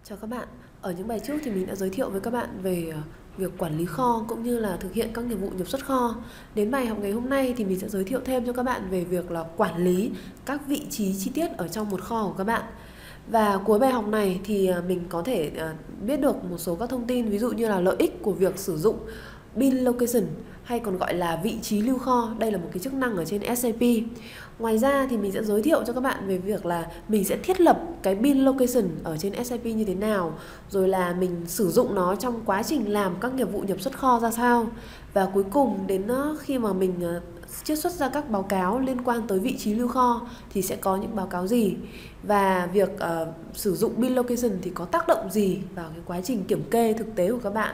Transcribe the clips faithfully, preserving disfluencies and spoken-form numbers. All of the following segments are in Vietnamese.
Chào các bạn. Ở những bài trước thì mình đã giới thiệu với các bạn về ờ, việc quản lý kho cũng như là thực hiện các nghiệp vụ nhập xuất kho. Đến bài học ngày hôm nay thì mình sẽ giới thiệu thêm cho các bạn về việc là quản lý các vị trí chi tiết ở trong một kho của các bạn. Và cuối bài học này thì ờ, mình có thể ờ, biết được một số các thông tin, ví dụ như là lợi ích của việc sử dụng bin location hay còn gọi là vị trí lưu kho. Đây là một cái chức năng ở trên ét a pê. Ngoài ra thì mình sẽ giới thiệu cho các bạn về việc là mình sẽ thiết lập cái bin location ở trên ét a pê như thế nào, rồi là mình sử dụng nó trong quá trình làm các nghiệp vụ nhập xuất kho ra sao. Và cuối cùng đến ờ, khi mà mình ờ, chiết xuất ra các báo cáo liên quan tới vị trí lưu kho thì sẽ có những báo cáo gì, và việc uh, sử dụng bin location thì có tác động gì vào cái quá trình kiểm kê thực tế của các bạn.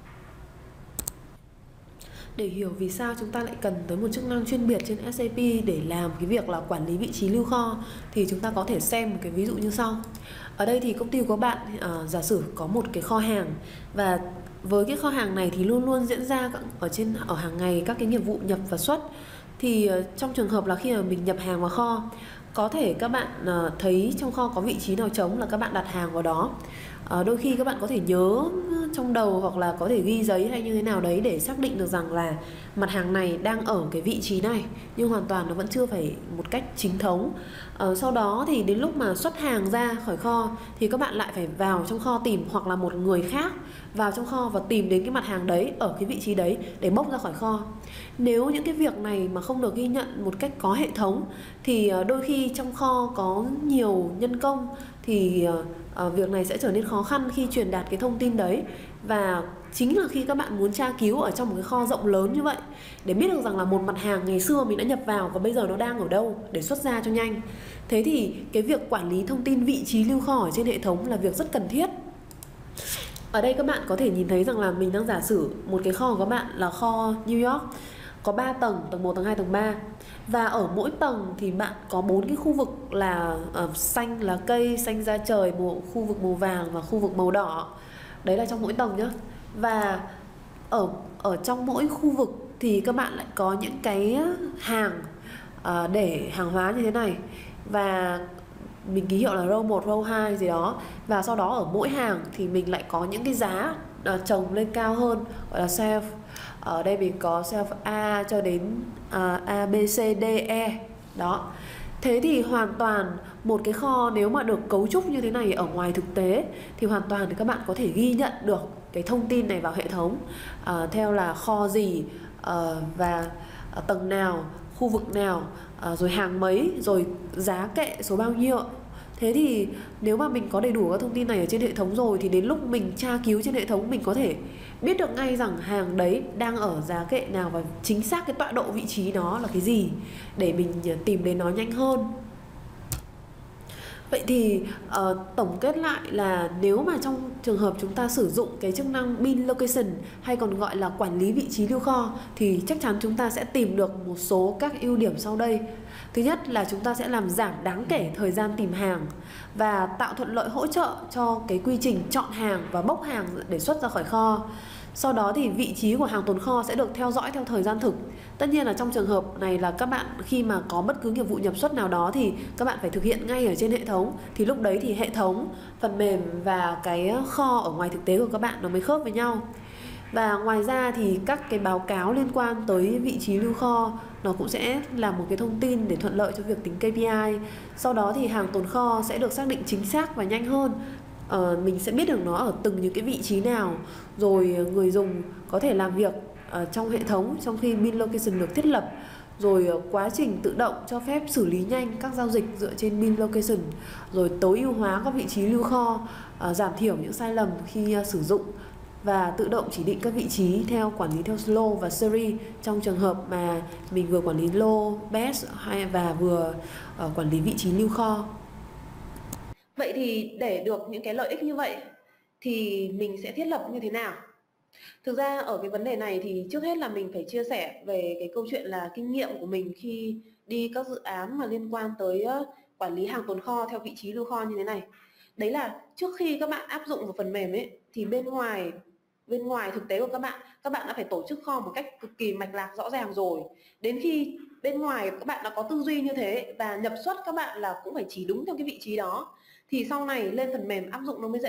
Để hiểu vì sao chúng ta lại cần tới một chức năng chuyên biệt trên ét a pê để làm cái việc là quản lý vị trí lưu kho thì chúng ta có thể xem một cái ví dụ như sau. Ở đây thì công ty của bạn uh, giả sử có một cái kho hàng, và với cái kho hàng này thì luôn luôn diễn ra ở trên ở hàng ngày các cái nghiệp vụ nhập và xuất. Thì uh, trong trường hợp là khi mà mình nhập hàng vào kho, có thể các bạn uh, thấy trong kho có vị trí nào trống là các bạn đặt hàng vào đó. À, đôi khi các bạn có thể nhớ trong đầu hoặc là có thể ghi giấy hay như thế nào đấy để xác định được rằng là mặt hàng này đang ở cái vị trí này, nhưng hoàn toàn nó vẫn chưa phải một cách chính thống. À, sau đó thì đến lúc mà xuất hàng ra khỏi kho thì các bạn lại phải vào trong kho tìm, hoặc là một người khác vào trong kho và tìm đến cái mặt hàng đấy ở cái vị trí đấy để bốc ra khỏi kho. Nếu những cái việc này mà không được ghi nhận một cách có hệ thống thì đôi khi trong kho có nhiều nhân công thì uh, việc này sẽ trở nên khó khăn khi truyền đạt cái thông tin đấy. Và chính là khi các bạn muốn tra cứu ở trong một cái kho rộng lớn như vậy để biết được rằng là một mặt hàng ngày xưa mình đã nhập vào và bây giờ nó đang ở đâu để xuất ra cho nhanh, thế thì cái việc quản lý thông tin vị trí lưu kho ở trên hệ thống là việc rất cần thiết. Ở đây các bạn có thể nhìn thấy rằng là mình đang giả sử một cái kho của các bạn là kho New York, có ba tầng, tầng một, tầng hai, tầng ba. Và ở mỗi tầng thì bạn có bốn cái khu vực là uh, xanh là cây, xanh da trời, màu, khu vực màu vàng và khu vực màu đỏ. Đấy là trong mỗi tầng nhá. Và ở ở trong mỗi khu vực thì các bạn lại có những cái hàng uh, để hàng hóa như thế này. Và mình ký hiệu là row một, row hai gì đó. Và sau đó ở mỗi hàng thì mình lại có những cái giá uh, chồng lên cao hơn, gọi là shelf. Ở đây mình có shelf A cho đến uh, A, B, C, D, E. Đó. Thế thì hoàn toàn một cái kho nếu mà được cấu trúc như thế này ở ngoài thực tế thì hoàn toàn thì các bạn có thể ghi nhận được cái thông tin này vào hệ thống, uh, theo là kho gì, uh, và uh, tầng nào, khu vực nào, uh, rồi hàng mấy, rồi giá kệ số bao nhiêu. Thế thì nếu mà mình có đầy đủ các thông tin này ở trên hệ thống rồi thì đến lúc mình tra cứu trên hệ thống mình có thể biết được ngay rằng hàng đấy đang ở giá kệ nào và chính xác cái tọa độ vị trí đó là cái gì để mình tìm đến nó nhanh hơn. Vậy thì uh, tổng kết lại là nếu mà trong trường hợp chúng ta sử dụng cái chức năng bin location hay còn gọi là quản lý vị trí lưu kho thì chắc chắn chúng ta sẽ tìm được một số các ưu điểm sau đây. Thứ nhất là chúng ta sẽ làm giảm đáng kể thời gian tìm hàng và tạo thuận lợi hỗ trợ cho cái quy trình chọn hàng và bốc hàng để xuất ra khỏi kho. Sau đó thì vị trí của hàng tồn kho sẽ được theo dõi theo thời gian thực. Tất nhiên là trong trường hợp này là các bạn khi mà có bất cứ nghiệp vụ nhập xuất nào đó thì các bạn phải thực hiện ngay ở trên hệ thống. Thì lúc đấy thì hệ thống, phần mềm và cái kho ở ngoài thực tế của các bạn nó mới khớp với nhau. Và ngoài ra thì các cái báo cáo liên quan tới vị trí lưu kho nó cũng sẽ là một cái thông tin để thuận lợi cho việc tính ca pê i. Sau đó thì hàng tồn kho sẽ được xác định chính xác và nhanh hơn. Ờ, mình sẽ biết được nó ở từng những cái vị trí nào, rồi người dùng có thể làm việc ở trong hệ thống trong khi bin location được thiết lập, rồi quá trình tự động cho phép xử lý nhanh các giao dịch dựa trên bin location, rồi tối ưu hóa các vị trí lưu kho, uh, giảm thiểu những sai lầm khi uh, sử dụng, và tự động chỉ định các vị trí theo quản lý theo slow và series trong trường hợp mà mình vừa quản lý low, best hay và vừa uh, quản lý vị trí lưu kho. Vậy thì để được những cái lợi ích như vậy thì mình sẽ thiết lập như thế nào? Thực ra ở cái vấn đề này thì trước hết là mình phải chia sẻ về cái câu chuyện là kinh nghiệm của mình khi đi các dự án mà liên quan tới quản lý hàng tồn kho theo vị trí lưu kho như thế này. Đấy là trước khi các bạn áp dụng một phần mềm ấy thì bên ngoài bên ngoài thực tế của các bạn, các bạn đã phải tổ chức kho một cách cực kỳ mạch lạc rõ ràng rồi. Đến khi bên ngoài các bạn đã có tư duy như thế và nhập xuất các bạn là cũng phải chỉ đúng theo cái vị trí đó thì sau này lên phần mềm áp dụng nó mới dễ.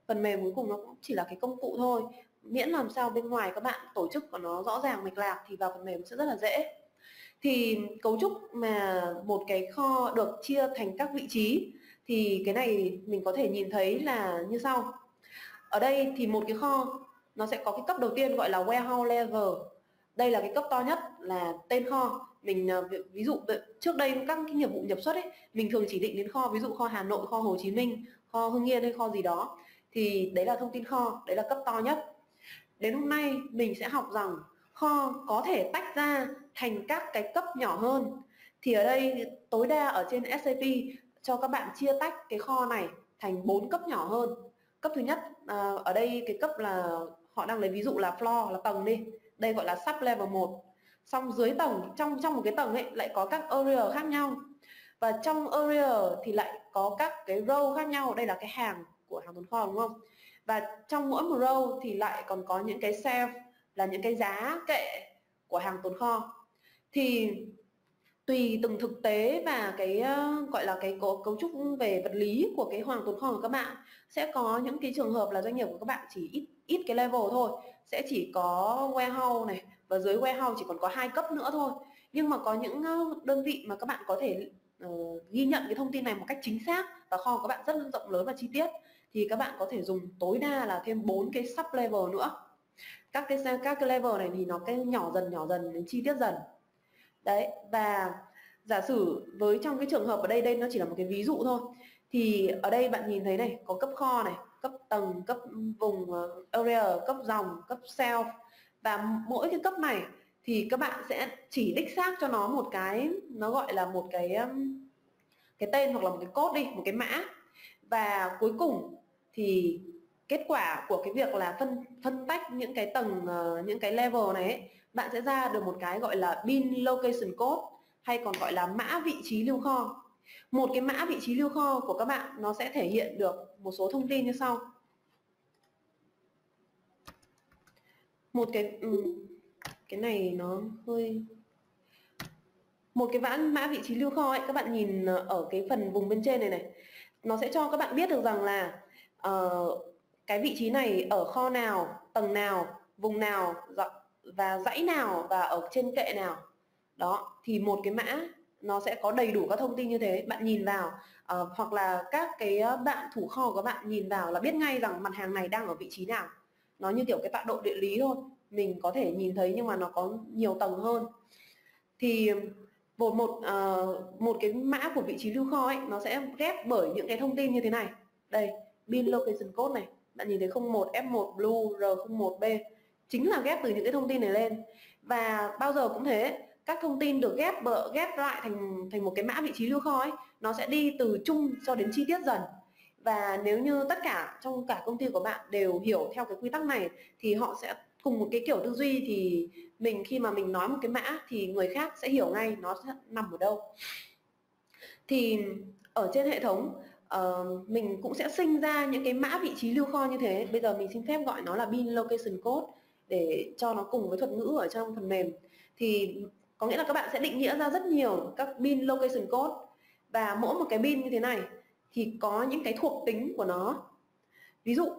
Phần mềm cuối cùng nó cũng chỉ là cái công cụ thôi, miễn làm sao bên ngoài các bạn tổ chức của nó rõ ràng mạch lạc thì vào phần mềm sẽ rất là dễ. Thì cấu trúc mà một cái kho được chia thành các vị trí thì cái này mình có thể nhìn thấy là như sau. Ở đây thì một cái kho nó sẽ có cái cấp đầu tiên gọi là warehouse level. Đây là cái cấp to nhất là tên kho. Mình ví dụ trước đây các cái nghiệp vụ nhập xuất ấy, mình thường chỉ định đến kho, ví dụ kho Hà Nội, kho Hồ Chí Minh, kho Hưng Yên hay kho gì đó. Thì đấy là thông tin kho, đấy là cấp to nhất. Đến hôm nay mình sẽ học rằng kho có thể tách ra thành các cái cấp nhỏ hơn. Thì ở đây tối đa ở trên ét a pê cho các bạn chia tách cái kho này thành bốn cấp nhỏ hơn. Cấp thứ nhất, à, ở đây cái cấp là họ đang lấy ví dụ là floor, là tầng đi. Đây gọi là sub level một. Xong dưới tầng, trong trong một cái tầng ấy lại có các area khác nhau. Và trong area thì lại có các cái row khác nhau. Đây là cái hàng của hàng tồn kho đúng không? Và trong mỗi một row thì lại còn có những cái shelf là những cái giá kệ của hàng tồn kho. Thì tùy từng thực tế và cái uh, gọi là cái cấu, cấu trúc về vật lý của cái hàng tồn kho của các bạn, sẽ có những cái trường hợp là doanh nghiệp của các bạn chỉ ít ít cái level thôi, sẽ chỉ có warehouse này và dưới warehouse chỉ còn có hai cấp nữa thôi. Nhưng mà có những uh, đơn vị mà các bạn có thể uh, ghi nhận cái thông tin này một cách chính xác và kho của các bạn rất rộng lớn và chi tiết, thì các bạn có thể dùng tối đa là thêm bốn cái sub level nữa. Các cái các cái level này thì nó cái nhỏ dần nhỏ dần đến chi tiết dần. Đấy, và giả sử với trong cái trường hợp ở đây, đây nó chỉ là một cái ví dụ thôi. Thì ở đây bạn nhìn thấy này, có cấp kho này, cấp tầng, cấp vùng area, cấp dòng, cấp shelf. Và mỗi cái cấp này thì các bạn sẽ chỉ đích xác cho nó một cái, nó gọi là một cái cái tên hoặc là một cái code đi, một cái mã. Và cuối cùng thì kết quả của cái việc là phân phân tách những cái tầng, uh, những cái level này ấy, bạn sẽ ra được một cái gọi là bin location code, hay còn gọi là mã vị trí lưu kho. Một cái mã vị trí lưu kho của các bạn nó sẽ thể hiện được một số thông tin như sau. Một cái um, cái này nó hơi một cái mã mã vị trí lưu kho ấy, các bạn nhìn ở cái phần vùng bên trên này này, nó sẽ cho các bạn biết được rằng là uh, cái vị trí này ở kho nào, tầng nào, vùng nào và dãy nào và ở trên kệ nào. Đó, thì một cái mã nó sẽ có đầy đủ các thông tin như thế. Bạn nhìn vào uh, hoặc là các cái bạn thủ kho của các bạn nhìn vào là biết ngay rằng mặt hàng này đang ở vị trí nào. Nó như kiểu cái tọa độ địa lý thôi, mình có thể nhìn thấy nhưng mà nó có nhiều tầng hơn. Thì một một uh, một cái mã của vị trí lưu kho ấy, nó sẽ ghép bởi những cái thông tin như thế này. Đây, bin location code này, bạn nhìn thấy không một F một blue R không một B, chính là ghép từ những cái thông tin này lên. Và bao giờ cũng thế, các thông tin được ghép bợ ghép lại thành thành một cái mã vị trí lưu kho ấy, nó sẽ đi từ chung cho đến chi tiết dần. Và nếu như tất cả trong cả công ty của bạn đều hiểu theo cái quy tắc này thì họ sẽ cùng một cái kiểu tư duy, thì mình khi mà mình nói một cái mã thì người khác sẽ hiểu ngay nó sẽ nằm ở đâu. Thì ở trên hệ thống uh, mình cũng sẽ sinh ra những cái mã vị trí lưu kho như thế. Bây giờ mình xin phép gọi nó là bin location code để cho nó cùng với thuật ngữ ở trong phần mềm. Thì có nghĩa là các bạn sẽ định nghĩa ra rất nhiều các bin location code, và mỗi một cái bin như thế này thì có những cái thuộc tính của nó. Ví dụ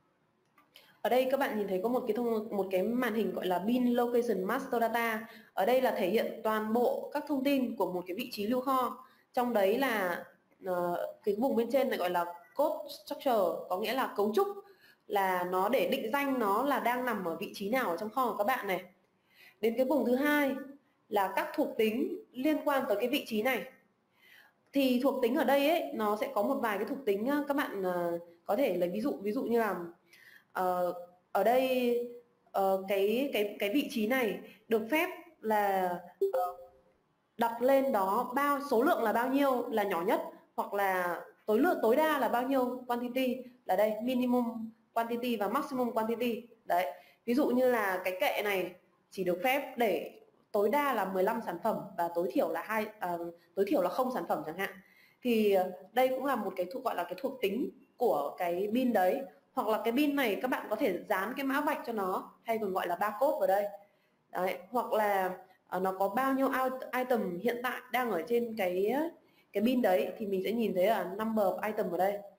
ở đây các bạn nhìn thấy có một cái thông một cái màn hình gọi là bin location master data. Ở đây là thể hiện toàn bộ các thông tin của một cái vị trí lưu kho. Trong đấy là uh, cái vùng bên trên này gọi là code structure, có nghĩa là cấu trúc, là nó để định danh nó là đang nằm ở vị trí nào ở trong kho của các bạn này. Đến cái vùng thứ hai là các thuộc tính liên quan tới cái vị trí này. Thì thuộc tính ở đây ấy, nó sẽ có một vài cái thuộc tính các bạn uh, có thể lấy ví dụ, ví dụ như là uh, ở đây uh, cái cái cái vị trí này được phép là uh, đặt lên đó bao số lượng là bao nhiêu là nhỏ nhất, hoặc là tối lượng tối đa là bao nhiêu quantity, là đây minimum quantity và maximum quantity. Đấy, ví dụ như là cái kệ này chỉ được phép để tối đa là mười lăm sản phẩm và tối thiểu là hai à, tối thiểu là không sản phẩm chẳng hạn. Thì đây cũng là một cái thuộc gọi là cái thuộc tính của cái bin đấy. Hoặc là cái bin này các bạn có thể dán cái mã vạch cho nó, hay còn gọi là barcode vào đây. Đấy, hoặc là uh, nó có bao nhiêu item hiện tại đang ở trên cái cái bin đấy, thì mình sẽ nhìn thấy là number of item ở đây.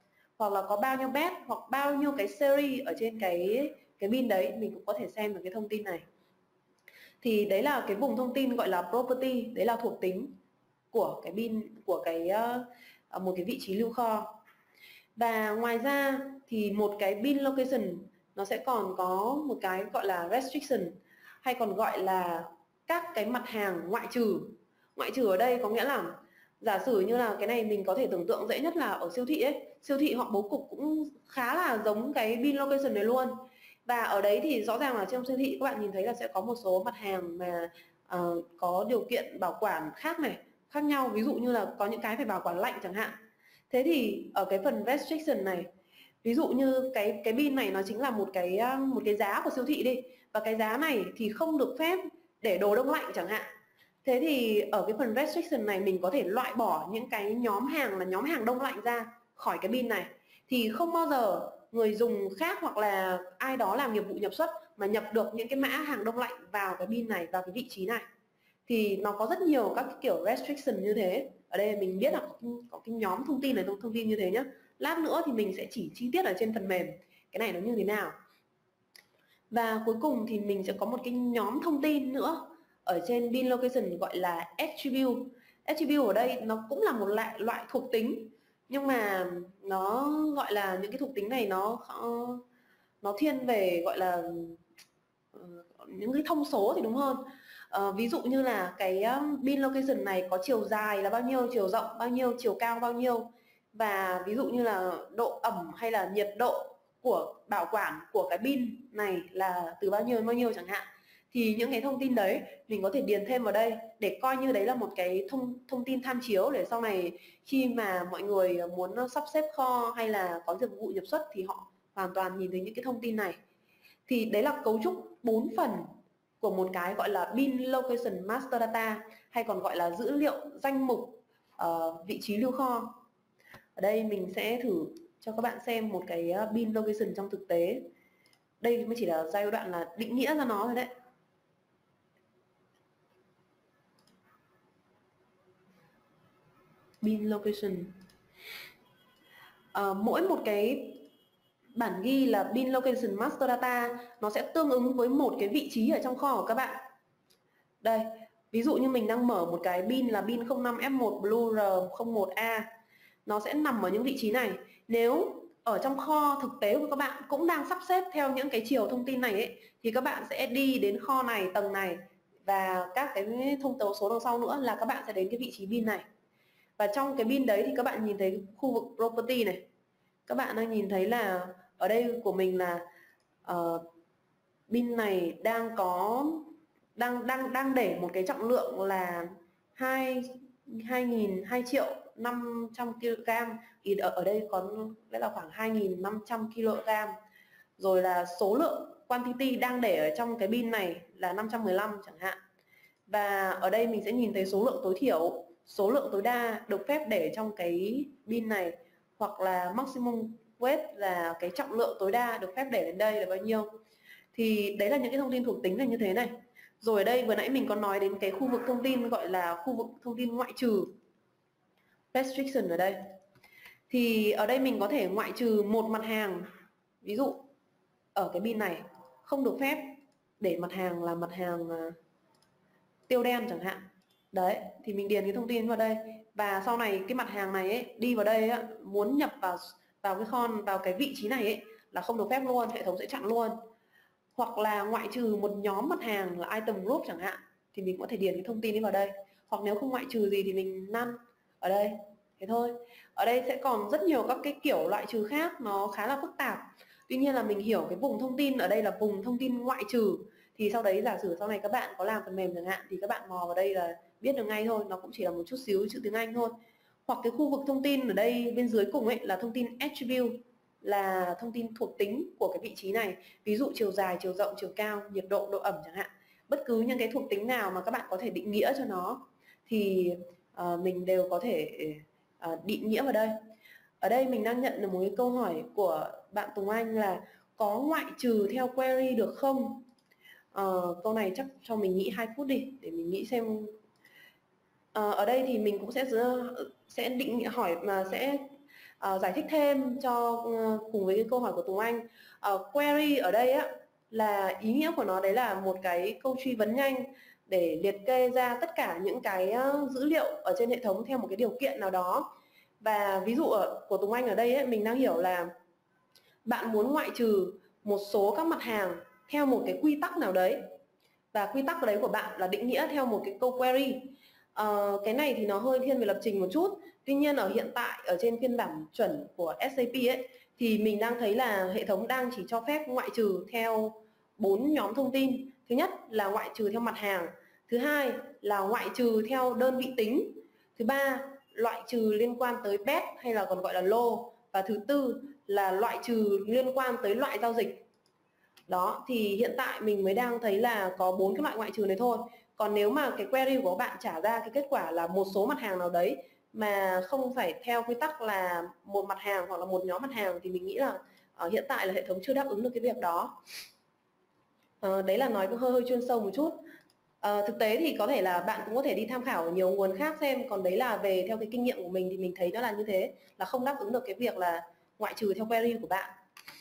hoặc là có bao nhiêu bet hoặc bao nhiêu cái series ở trên cái cái bin đấy, mình cũng có thể xem được cái thông tin này. Thì đấy là cái vùng thông tin gọi là property, đấy là thuộc tính của cái bin, của cái uh, một cái vị trí lưu kho. Và ngoài ra thì một cái bin location nó sẽ còn có một cái gọi là restriction, hay còn gọi là các cái mặt hàng ngoại trừ. Ngoại trừ ở đây có nghĩa là giả sử như là cái này mình có thể tưởng tượng dễ nhất là ở siêu thị ấy, siêu thị họ bố cục cũng khá là giống cái bin location này luôn. Và ở đấy thì rõ ràng là trong siêu thị các bạn nhìn thấy là sẽ có một số mặt hàng mà uh, có điều kiện bảo quản khác này, khác nhau, ví dụ như là có những cái phải bảo quản lạnh chẳng hạn. Thế thì ở cái phần restriction này, ví dụ như cái cái bin này nó chính là một cái một cái giá của siêu thị đi, và cái giá này thì không được phép để đồ đông lạnh chẳng hạn. Thế thì ở cái phần restriction này mình có thể loại bỏ những cái nhóm hàng là nhóm hàng đông lạnh ra khỏi cái bin này, thì không bao giờ người dùng khác hoặc là ai đó làm nghiệp vụ nhập xuất mà nhập được những cái mã hàng đông lạnh vào cái bin này, vào cái vị trí này. Thì nó có rất nhiều các cái kiểu restriction như thế. Ở đây mình biết là có cái, có cái nhóm thông tin này, thông tin như thế nhé. Lát nữa thì mình sẽ chỉ chi tiết ở trên phần mềm cái này nó như thế nào. Và cuối cùng thì mình sẽ có một cái nhóm thông tin nữa ở trên bin location gọi là attribute. Attribute ở đây nó cũng là một loại loại thuộc tính, nhưng mà nó gọi là những cái thuộc tính này nó nó thiên về gọi là uh, những cái thông số thì đúng hơn. Uh, ví dụ như là cái bin location này có chiều dài là bao nhiêu, chiều rộng bao nhiêu, chiều cao bao nhiêu, và ví dụ như là độ ẩm hay là nhiệt độ của bảo quản của cái bin này là từ bao nhiêu đến bao nhiêu chẳng hạn. Thì những cái thông tin đấy mình có thể điền thêm vào đây để coi như đấy là một cái thông thông tin tham chiếu, để sau này khi mà mọi người muốn sắp xếp kho hay là có dịch vụ nhập xuất thì họ hoàn toàn nhìn thấy những cái thông tin này. Thì đấy là cấu trúc bốn phần của một cái gọi là bin location master data, hay còn gọi là dữ liệu danh mục uh, vị trí lưu kho. Ở đây mình sẽ thử cho các bạn xem một cái bin location trong thực tế. Đây mới chỉ là giai đoạn là định nghĩa ra nó thôi đấy. Bin location. À, mỗi một cái bản ghi là bin location master data nó sẽ tương ứng với một cái vị trí ở trong kho của các bạn. Đây, ví dụ như mình đang mở một cái bin là bin không năm F một Blue R không một A, nó sẽ nằm ở những vị trí này. Nếu ở trong kho thực tế của các bạn cũng đang sắp xếp theo những cái chiều thông tin này ấy, thì các bạn sẽ đi đến kho này, tầng này, và các cái thông số đằng sau nữa là các bạn sẽ đến cái vị trí bin này. Và trong cái bin đấy thì các bạn nhìn thấy khu vực property này, các bạn đang nhìn thấy là ở đây của mình là uh, bin này đang có đang đang đang để một cái trọng lượng là hai hai nghìn hai triệu năm trăm ki lô gam, thì ở, ở đây có đấy là khoảng hai nghìn năm trăm ki lô gam. Rồi là số lượng quantity đang để ở trong cái bin này là năm trăm mười lăm chẳng hạn. Và ở đây mình sẽ nhìn thấy số lượng tối thiểu, số lượng tối đa được phép để trong cái bin này, hoặc là maximum weight là cái trọng lượng tối đa được phép để đến đây là bao nhiêu. Thì đấy là những cái thông tin thuộc tính là như thế này. Rồi ở đây vừa nãy mình có nói đến cái khu vực thông tin gọi là khu vực thông tin ngoại trừ, restriction ở đây. Thì ở đây mình có thể ngoại trừ một mặt hàng, ví dụ ở cái bin này không được phép để mặt hàng là mặt hàng tiêu đen chẳng hạn. Đấy, thì mình điền cái thông tin vào đây, và sau này cái mặt hàng này ấy, đi vào đây ấy, muốn nhập vào vào cái kho, vào cái vị trí này ấy, là không được phép luôn, hệ thống sẽ chặn luôn. Hoặc là ngoại trừ một nhóm mặt hàng là item group chẳng hạn, thì mình có thể điền cái thông tin ấy vào đây. Hoặc nếu không ngoại trừ gì thì mình none ở đây, thế thôi. Ở đây sẽ còn rất nhiều các cái kiểu loại trừ khác, nó khá là phức tạp. Tuy nhiên là mình hiểu cái vùng thông tin ở đây là vùng thông tin ngoại trừ, thì sau đấy giả sử sau này các bạn có làm phần mềm chẳng hạn thì các bạn mò vào đây là biết được ngay thôi, nó cũng chỉ là một chút xíu chữ tiếng Anh thôi. Hoặc cái khu vực thông tin ở đây bên dưới cùng ấy là thông tin attribute, là thông tin thuộc tính của cái vị trí này, ví dụ chiều dài, chiều rộng, chiều cao, nhiệt độ, độ ẩm chẳng hạn. Bất cứ những cái thuộc tính nào mà các bạn có thể định nghĩa cho nó thì uh, mình đều có thể uh, định nghĩa vào đây. Ở đây mình đang nhận được một cái câu hỏi của bạn Tùng Anh là có ngoại trừ theo query được không? Uh, câu này chắc cho mình nghĩ hai phút đi để mình nghĩ xem. Uh, ở đây thì mình cũng sẽ sẽ định hỏi mà sẽ uh, giải thích thêm cho uh, cùng với cái câu hỏi của Tùng Anh. uh, Query ở đây á là ý nghĩa của nó đấy là một cái câu truy vấn nhanh để liệt kê ra tất cả những cái uh, dữ liệu ở trên hệ thống theo một cái điều kiện nào đó. Và ví dụ ở, của Tùng Anh ở đây ấy, mình đang hiểu là bạn muốn ngoại trừ một số các mặt hàng theo một cái quy tắc nào đấy, và quy tắc đấy của bạn là định nghĩa theo một cái câu query. Uh, cái này thì nó hơi thiên về lập trình một chút. Tuy nhiên ở hiện tại ở trên phiên bản chuẩn của ét a pê ấy thì mình đang thấy là hệ thống đang chỉ cho phép ngoại trừ theo bốn nhóm thông tin. Thứ nhất là ngoại trừ theo mặt hàng, thứ hai là ngoại trừ theo đơn vị tính, thứ ba loại trừ liên quan tới bet hay là còn gọi là lô, và thứ tư là loại trừ liên quan tới loại giao dịch. Đó, thì hiện tại mình mới đang thấy là có bốn cái loại ngoại trừ này thôi. Còn nếu mà cái query của bạn trả ra cái kết quả là một số mặt hàng nào đấy mà không phải theo quy tắc là một mặt hàng hoặc là một nhóm mặt hàng, thì mình nghĩ là ở hiện tại là hệ thống chưa đáp ứng được cái việc đó. À, đấy là nói hơi hơi chuyên sâu một chút. À, thực tế thì có thể là bạn cũng có thể đi tham khảo nhiều nguồn khác xem, còn đấy là về theo cái kinh nghiệm của mình thì mình thấy nó là như thế, là không đáp ứng được cái việc là ngoại trừ theo query của bạn.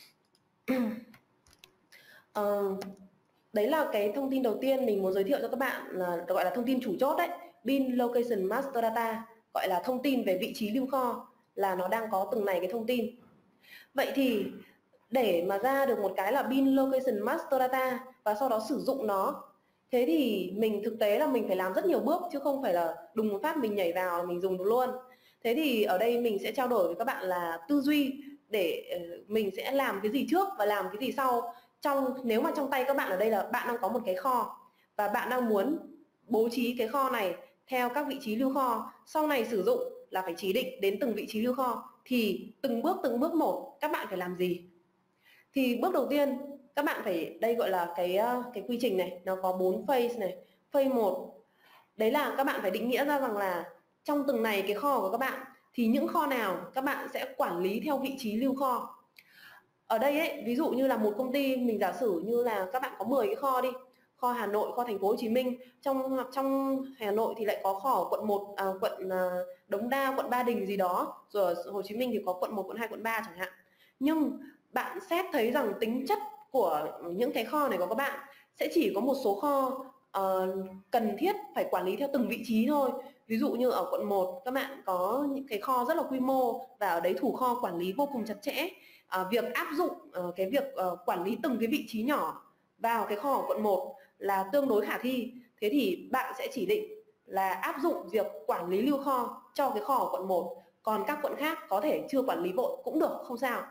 Uh, đấy là cái thông tin đầu tiên mình muốn giới thiệu cho các bạn, là gọi là thông tin chủ chốt đấy, bin location master data, gọi là thông tin về vị trí lưu kho, là nó đang có từng này cái thông tin. Vậy thì để mà ra được một cái là bin location master data và sau đó sử dụng nó, thế thì mình thực tế là mình phải làm rất nhiều bước, chứ không phải là đùng một phát mình nhảy vào là mình dùng được luôn. Thế thì ở đây mình sẽ trao đổi với các bạn là tư duy để mình sẽ làm cái gì trước và làm cái gì sau. Trong nếu mà trong tay các bạn ở đây là bạn đang có một cái kho và bạn đang muốn bố trí cái kho này theo các vị trí lưu kho, sau này sử dụng là phải chỉ định đến từng vị trí lưu kho, thì từng bước từng bước một các bạn phải làm gì? Thì bước đầu tiên các bạn phải, đây gọi là cái cái quy trình này, nó có bốn phase này. Phase một đấy là các bạn phải định nghĩa ra rằng là trong từng này cái kho của các bạn thì những kho nào các bạn sẽ quản lý theo vị trí lưu kho. Ở đây ấy, ví dụ như là một công ty, mình giả sử như là các bạn có mười cái kho đi, kho Hà Nội, kho thành phố Hồ Chí Minh, trong trong Hà Nội thì lại có kho ở quận một, à, quận à, Đống Đa, quận Ba Đình gì đó, rồi ở Hồ Chí Minh thì có quận một, quận hai, quận ba chẳng hạn. Nhưng bạn xét thấy rằng tính chất của những cái kho này của các bạn sẽ chỉ có một số kho uh, cần thiết phải quản lý theo từng vị trí thôi. Ví dụ như ở quận một các bạn có những cái kho rất là quy mô và ở đấy thủ kho quản lý vô cùng chặt chẽ. À, việc áp dụng uh, cái việc uh, quản lý từng cái vị trí nhỏ vào cái kho ở quận một là tương đối khả thi. Thế thì bạn sẽ chỉ định là áp dụng việc quản lý lưu kho cho cái kho ở quận một, còn các quận khác có thể chưa quản lý vội cũng được, không sao.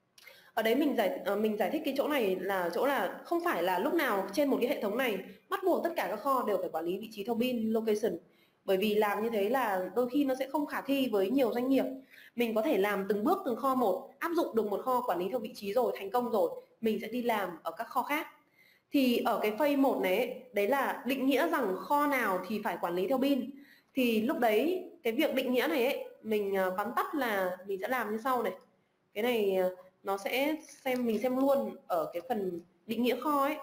Ở đấy mình giải uh, mình giải thích cái chỗ này là chỗ là không phải là lúc nào trên một cái hệ thống này bắt buộc tất cả các kho đều phải quản lý vị trí theo bin location, bởi vì làm như thế là đôi khi nó sẽ không khả thi với nhiều doanh nghiệp. Mình có thể làm từng bước từng kho một, áp dụng được một kho quản lý theo vị trí rồi, thành công rồi, mình sẽ đi làm ở các kho khác. Thì ở cái phase một này, đấy là định nghĩa rằng kho nào thì phải quản lý theo bin. Thì lúc đấy cái việc định nghĩa này ấy, mình vắn tắt là mình sẽ làm như sau này. Cái này nó sẽ xem mình xem luôn ở cái phần định nghĩa kho ấy.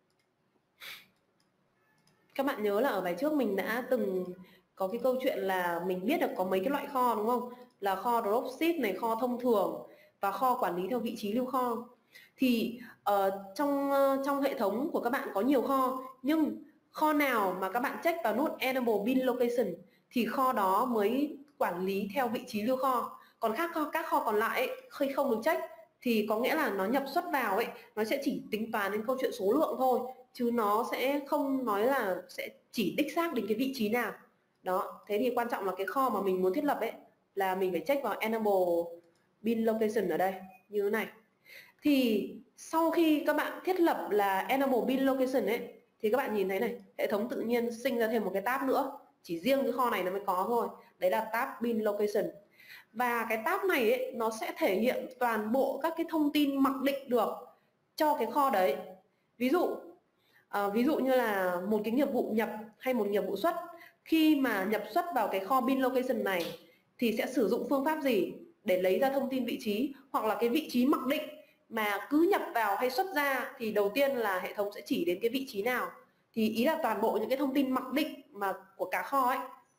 Các bạn nhớ là ở bài trước mình đã từng có cái câu chuyện là mình biết được có mấy cái loại kho đúng không? Là kho dropship này, kho thông thường và kho quản lý theo vị trí lưu kho. Thì uh, trong uh, trong hệ thống của các bạn có nhiều kho, nhưng kho nào mà các bạn check vào nút Enable bin location thì kho đó mới quản lý theo vị trí lưu kho. Còn khác các kho còn lại ấy, khi không được check thì có nghĩa là nó nhập xuất vào ấy, nó sẽ chỉ tính toán đến câu chuyện số lượng thôi, chứ nó sẽ không nói là sẽ chỉ đích xác đến cái vị trí nào. Đó, thế thì quan trọng là cái kho mà mình muốn thiết lập ấy là mình phải check vào Enable bin location ở đây như thế này. Thì sau khi các bạn thiết lập là Enable bin location ấy thì các bạn nhìn thấy này, hệ thống tự nhiên sinh ra thêm một cái tab nữa, chỉ riêng cái kho này nó mới có thôi, đấy là tab bin location. Và cái tab này ấy, nó sẽ thể hiện toàn bộ các cái thông tin mặc định được cho cái kho đấy. Ví dụ à, ví dụ như là một cái nghiệp vụ nhập hay một nghiệp vụ xuất, khi mà nhập xuất vào cái kho bin location này thì sẽ sử dụng phương pháp gì để lấy ra thông tin vị trí, hoặc là cái vị trí mặc định mà cứ nhập vào hay xuất ra thì đầu tiên là hệ thống sẽ chỉ đến cái vị trí nào. Thì ý là toàn bộ những cái thông tin mặc định mà của cả kho ấy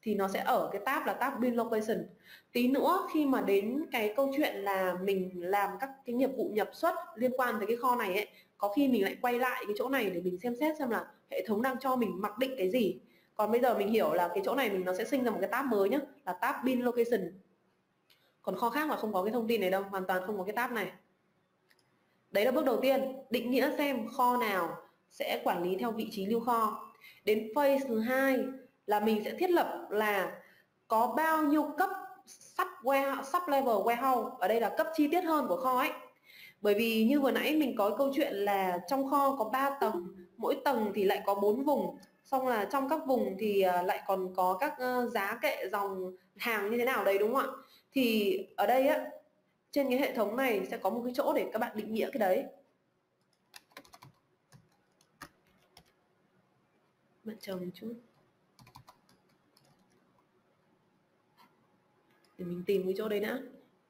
thì nó sẽ ở cái tab là tab bin location. Tí nữa khi mà đến cái câu chuyện là mình làm các cái nghiệp vụ nhập xuất liên quan tới cái kho này ấy, có khi mình lại quay lại cái chỗ này để mình xem xét xem là hệ thống đang cho mình mặc định cái gì. Còn bây giờ mình hiểu là cái chỗ này mình nó sẽ sinh ra một cái tab mới nhé, là tab bin location. Còn kho khác là không có cái thông tin này đâu, hoàn toàn không có cái tab này. Đấy là bước đầu tiên, định nghĩa xem kho nào sẽ quản lý theo vị trí lưu kho. Đến phase thứ hai là mình sẽ thiết lập là có bao nhiêu cấp sub warehouse, sub level warehouse, ở đây là cấp chi tiết hơn của kho ấy. Bởi vì như vừa nãy mình có câu chuyện là trong kho có ba tầng, mỗi tầng thì lại có bốn vùng, xong là trong các vùng thì lại còn có các giá kệ dòng hàng như thế nào đấy, đúng không ạ? Thì ở đây á, trên cái hệ thống này sẽ có một cái chỗ để các bạn định nghĩa cái đấy. Bạn chờ một chút để mình tìm cái chỗ đấy đã.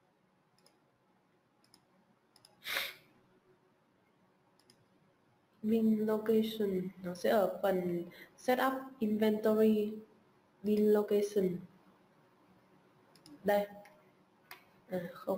Bin location nó sẽ ở phần setup inventory bin location. Đây. À không.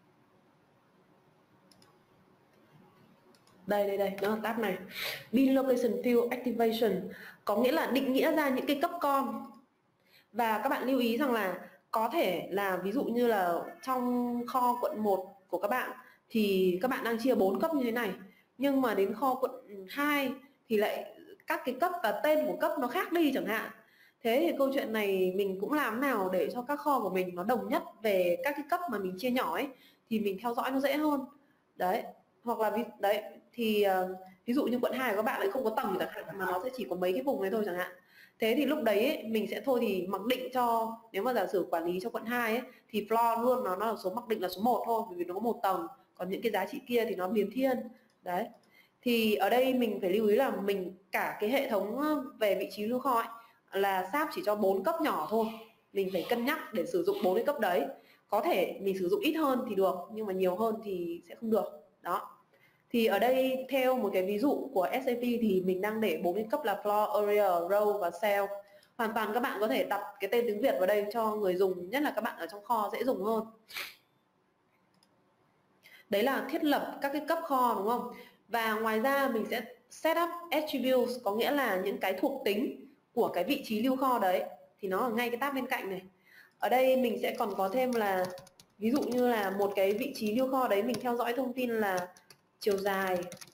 Đây đây đây, nó là tab này. Bin location field activation có nghĩa là định nghĩa ra những cái cấp con. Và các bạn lưu ý rằng là có thể là ví dụ như là trong kho quận một của các bạn thì các bạn đang chia bốn cấp như thế này, nhưng mà đến kho quận hai thì lại các cái cấp và tên của cấp nó khác đi chẳng hạn. Thế thì câu chuyện này mình cũng làm nào để cho các kho của mình nó đồng nhất về các cái cấp mà mình chia nhỏ ấy, thì mình theo dõi nó dễ hơn. Đấy, hoặc là ví, đấy thì uh, ví dụ như quận hai của các bạn lại không có tầng chẳng hạn, mà nó sẽ chỉ có mấy cái vùng này thôi chẳng hạn. Thế thì lúc đấy ấy, mình sẽ thôi thì mặc định cho, nếu mà giả sử quản lý cho quận hai ấy, thì floor luôn nó, nó là số mặc định là số một thôi, bởi vì nó có một tầng, còn những cái giá trị kia thì nó biến thiên. Đấy, thì ở đây mình phải lưu ý là mình cả cái hệ thống về vị trí lưu kho ấy, là sáp chỉ cho bốn cấp nhỏ thôi. Mình phải cân nhắc để sử dụng bốn cái cấp đấy. Có thể mình sử dụng ít hơn thì được, nhưng mà nhiều hơn thì sẽ không được. Đó. Thì ở đây theo một cái ví dụ của ét a pê thì mình đang để bốn cái cấp là floor, area, row và cell. Hoàn toàn các bạn có thể đặt cái tên tiếng Việt vào đây cho người dùng, nhất là các bạn ở trong kho dễ dùng hơn. Đấy là thiết lập các cái cấp kho, đúng không? Và ngoài ra mình sẽ set up attributes, có nghĩa là những cái thuộc tính của cái vị trí lưu kho đấy, thì nó ở ngay cái tab bên cạnh này. Ở đây mình sẽ còn có thêm là ví dụ như là một cái vị trí lưu kho đấy mình theo dõi thông tin là chiều dài,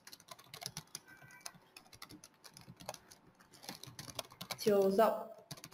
chiều rộng,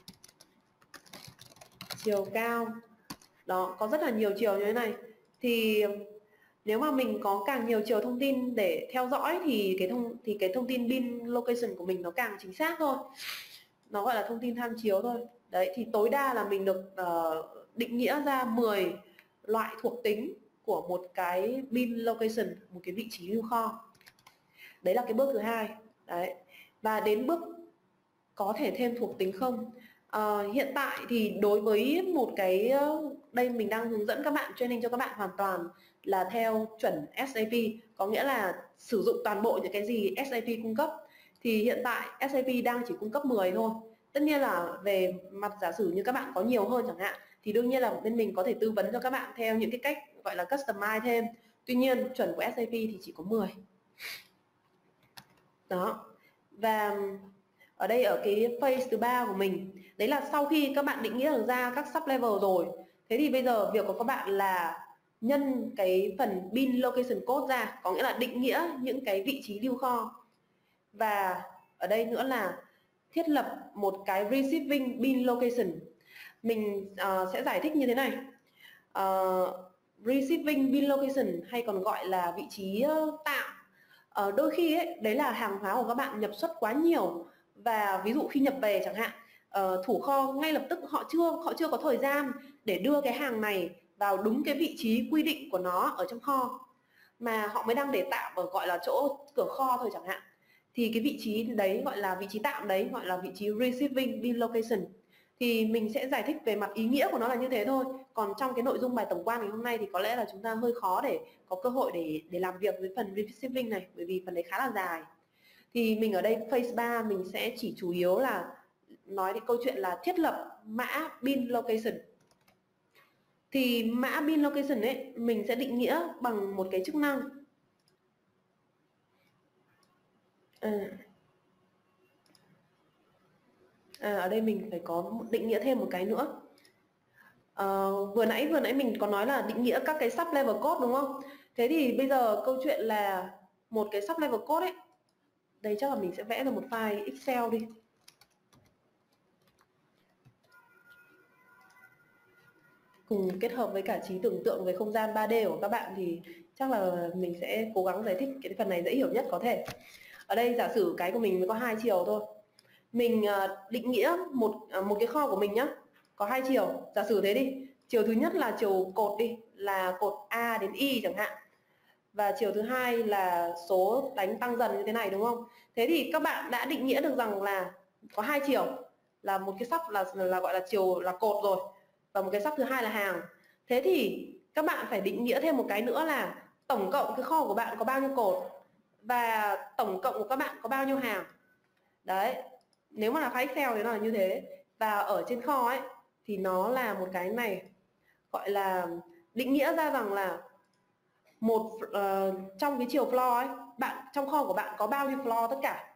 chiều cao. Đó, có rất là nhiều chiều như thế này. Thì nếu mà mình có càng nhiều chiều thông tin để theo dõi thì cái thông thì cái thông tin bin location của mình nó càng chính xác thôi. Nó gọi là thông tin tham chiếu thôi. Đấy, thì tối đa là mình được uh, định nghĩa ra mười loại thuộc tính của một cái bin location, một cái vị trí lưu kho. Đấy là cái bước thứ hai. Đấy. Và đến bước có thể thêm thuộc tính không? À, hiện tại thì đối với một cái, đây mình đang hướng dẫn các bạn, training cho các bạn hoàn toàn là theo chuẩn ét a pê, có nghĩa là sử dụng toàn bộ những cái gì ét a pê cung cấp. Thì hiện tại ét a pê đang chỉ cung cấp mười thôi. Tất nhiên là về mặt giả sử như các bạn có nhiều hơn chẳng hạn, thì đương nhiên là bên mình có thể tư vấn cho các bạn theo những cái cách gọi là customize thêm. Tuy nhiên chuẩn của ét a pê thì chỉ có mười. Đó. Và ở đây ở cái phase thứ ba của mình, đấy là sau khi các bạn định nghĩa được ra các sub level rồi, thế thì bây giờ việc của các bạn là nhân cái phần bin location code ra, có nghĩa là định nghĩa những cái vị trí lưu kho. Và ở đây nữa là thiết lập một cái receiving bin location. Mình uh, sẽ giải thích như thế này. Uh, receiving bin location hay còn gọi là vị trí uh, tạm. Uh, đôi khi ấy, đấy là hàng hóa của các bạn nhập xuất quá nhiều, và ví dụ khi nhập về chẳng hạn, uh, thủ kho ngay lập tức họ chưa họ chưa có thời gian để đưa cái hàng này vào đúng cái vị trí quy định của nó ở trong kho, mà họ mới đang để tạm ở gọi là chỗ cửa kho thôi chẳng hạn, thì cái vị trí đấy gọi là vị trí tạm, đấy gọi là vị trí receiving bin location. Thì mình sẽ giải thích về mặt ý nghĩa của nó là như thế thôi. Còn trong cái nội dung bài tổng quan ngày hôm nay thì có lẽ là chúng ta hơi khó để có cơ hội để để làm việc với phần receiving này, bởi vì phần đấy khá là dài. Thì mình ở đây phase ba mình sẽ chỉ chủ yếu là nói đến câu chuyện là thiết lập mã bin location. Thì mã bin location ấy mình sẽ định nghĩa bằng một cái chức năng. À, à, ở đây mình phải có định nghĩa thêm một cái nữa. À, vừa nãy vừa nãy mình có nói là định nghĩa các cái sub level code đúng không? Thế thì bây giờ câu chuyện là một cái sub level code ấy. Đây chắc là mình sẽ vẽ ra một file Excel đi. Cùng kết hợp với cả trí tưởng tượng về không gian ba D của các bạn thì chắc là mình sẽ cố gắng giải thích cái phần này dễ hiểu nhất có thể. Ở đây giả sử cái của mình mới có hai chiều thôi. Mình định nghĩa một một cái kho của mình nhá, có hai chiều, giả sử thế đi. Chiều thứ nhất là chiều cột đi, là cột A đến Y chẳng hạn. Và chiều thứ hai là số đánh tăng dần như thế này đúng không? Thế thì các bạn đã định nghĩa được rằng là có hai chiều, là một cái sắp là là gọi là chiều là cột rồi, và một cái sắp thứ hai là hàng. Thế thì các bạn phải định nghĩa thêm một cái nữa là tổng cộng cái kho của bạn có bao nhiêu cột và tổng cộng của các bạn có bao nhiêu hàng. Đấy, nếu mà là file Excel thì nó là như thế. Và ở trên kho ấy thì nó là một cái này, gọi là định nghĩa ra rằng là một uh, trong cái chiều floor ấy, bạn trong kho của bạn có bao nhiêu floor tất cả.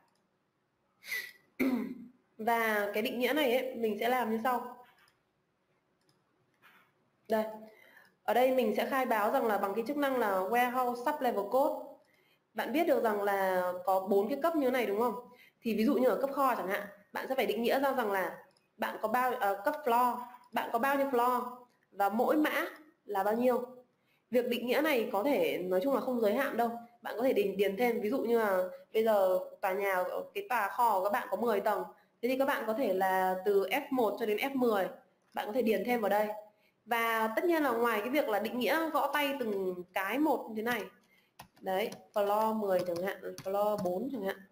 Và cái định nghĩa này ấy, mình sẽ làm như sau. Đây, ở đây mình sẽ khai báo rằng là bằng cái chức năng là warehouse sublevel code. Bạn biết được rằng là có bốn cái cấp như thế này đúng không? Thì ví dụ như ở cấp kho chẳng hạn, bạn sẽ phải định nghĩa ra rằng là bạn có bao uh, cấp floor, bạn có bao nhiêu floor và mỗi mã là bao nhiêu. Việc định nghĩa này có thể nói chung là không giới hạn đâu. Bạn có thể điền, điền thêm, ví dụ như là bây giờ tòa nhà, cái tòa kho của các bạn có mười tầng. Thế thì các bạn có thể là từ F một cho đến F mười, bạn có thể điền thêm vào đây. Và tất nhiên là ngoài cái việc là định nghĩa gõ tay từng cái một như thế này. Đấy, floor mười chẳng hạn, floor bốn chẳng hạn.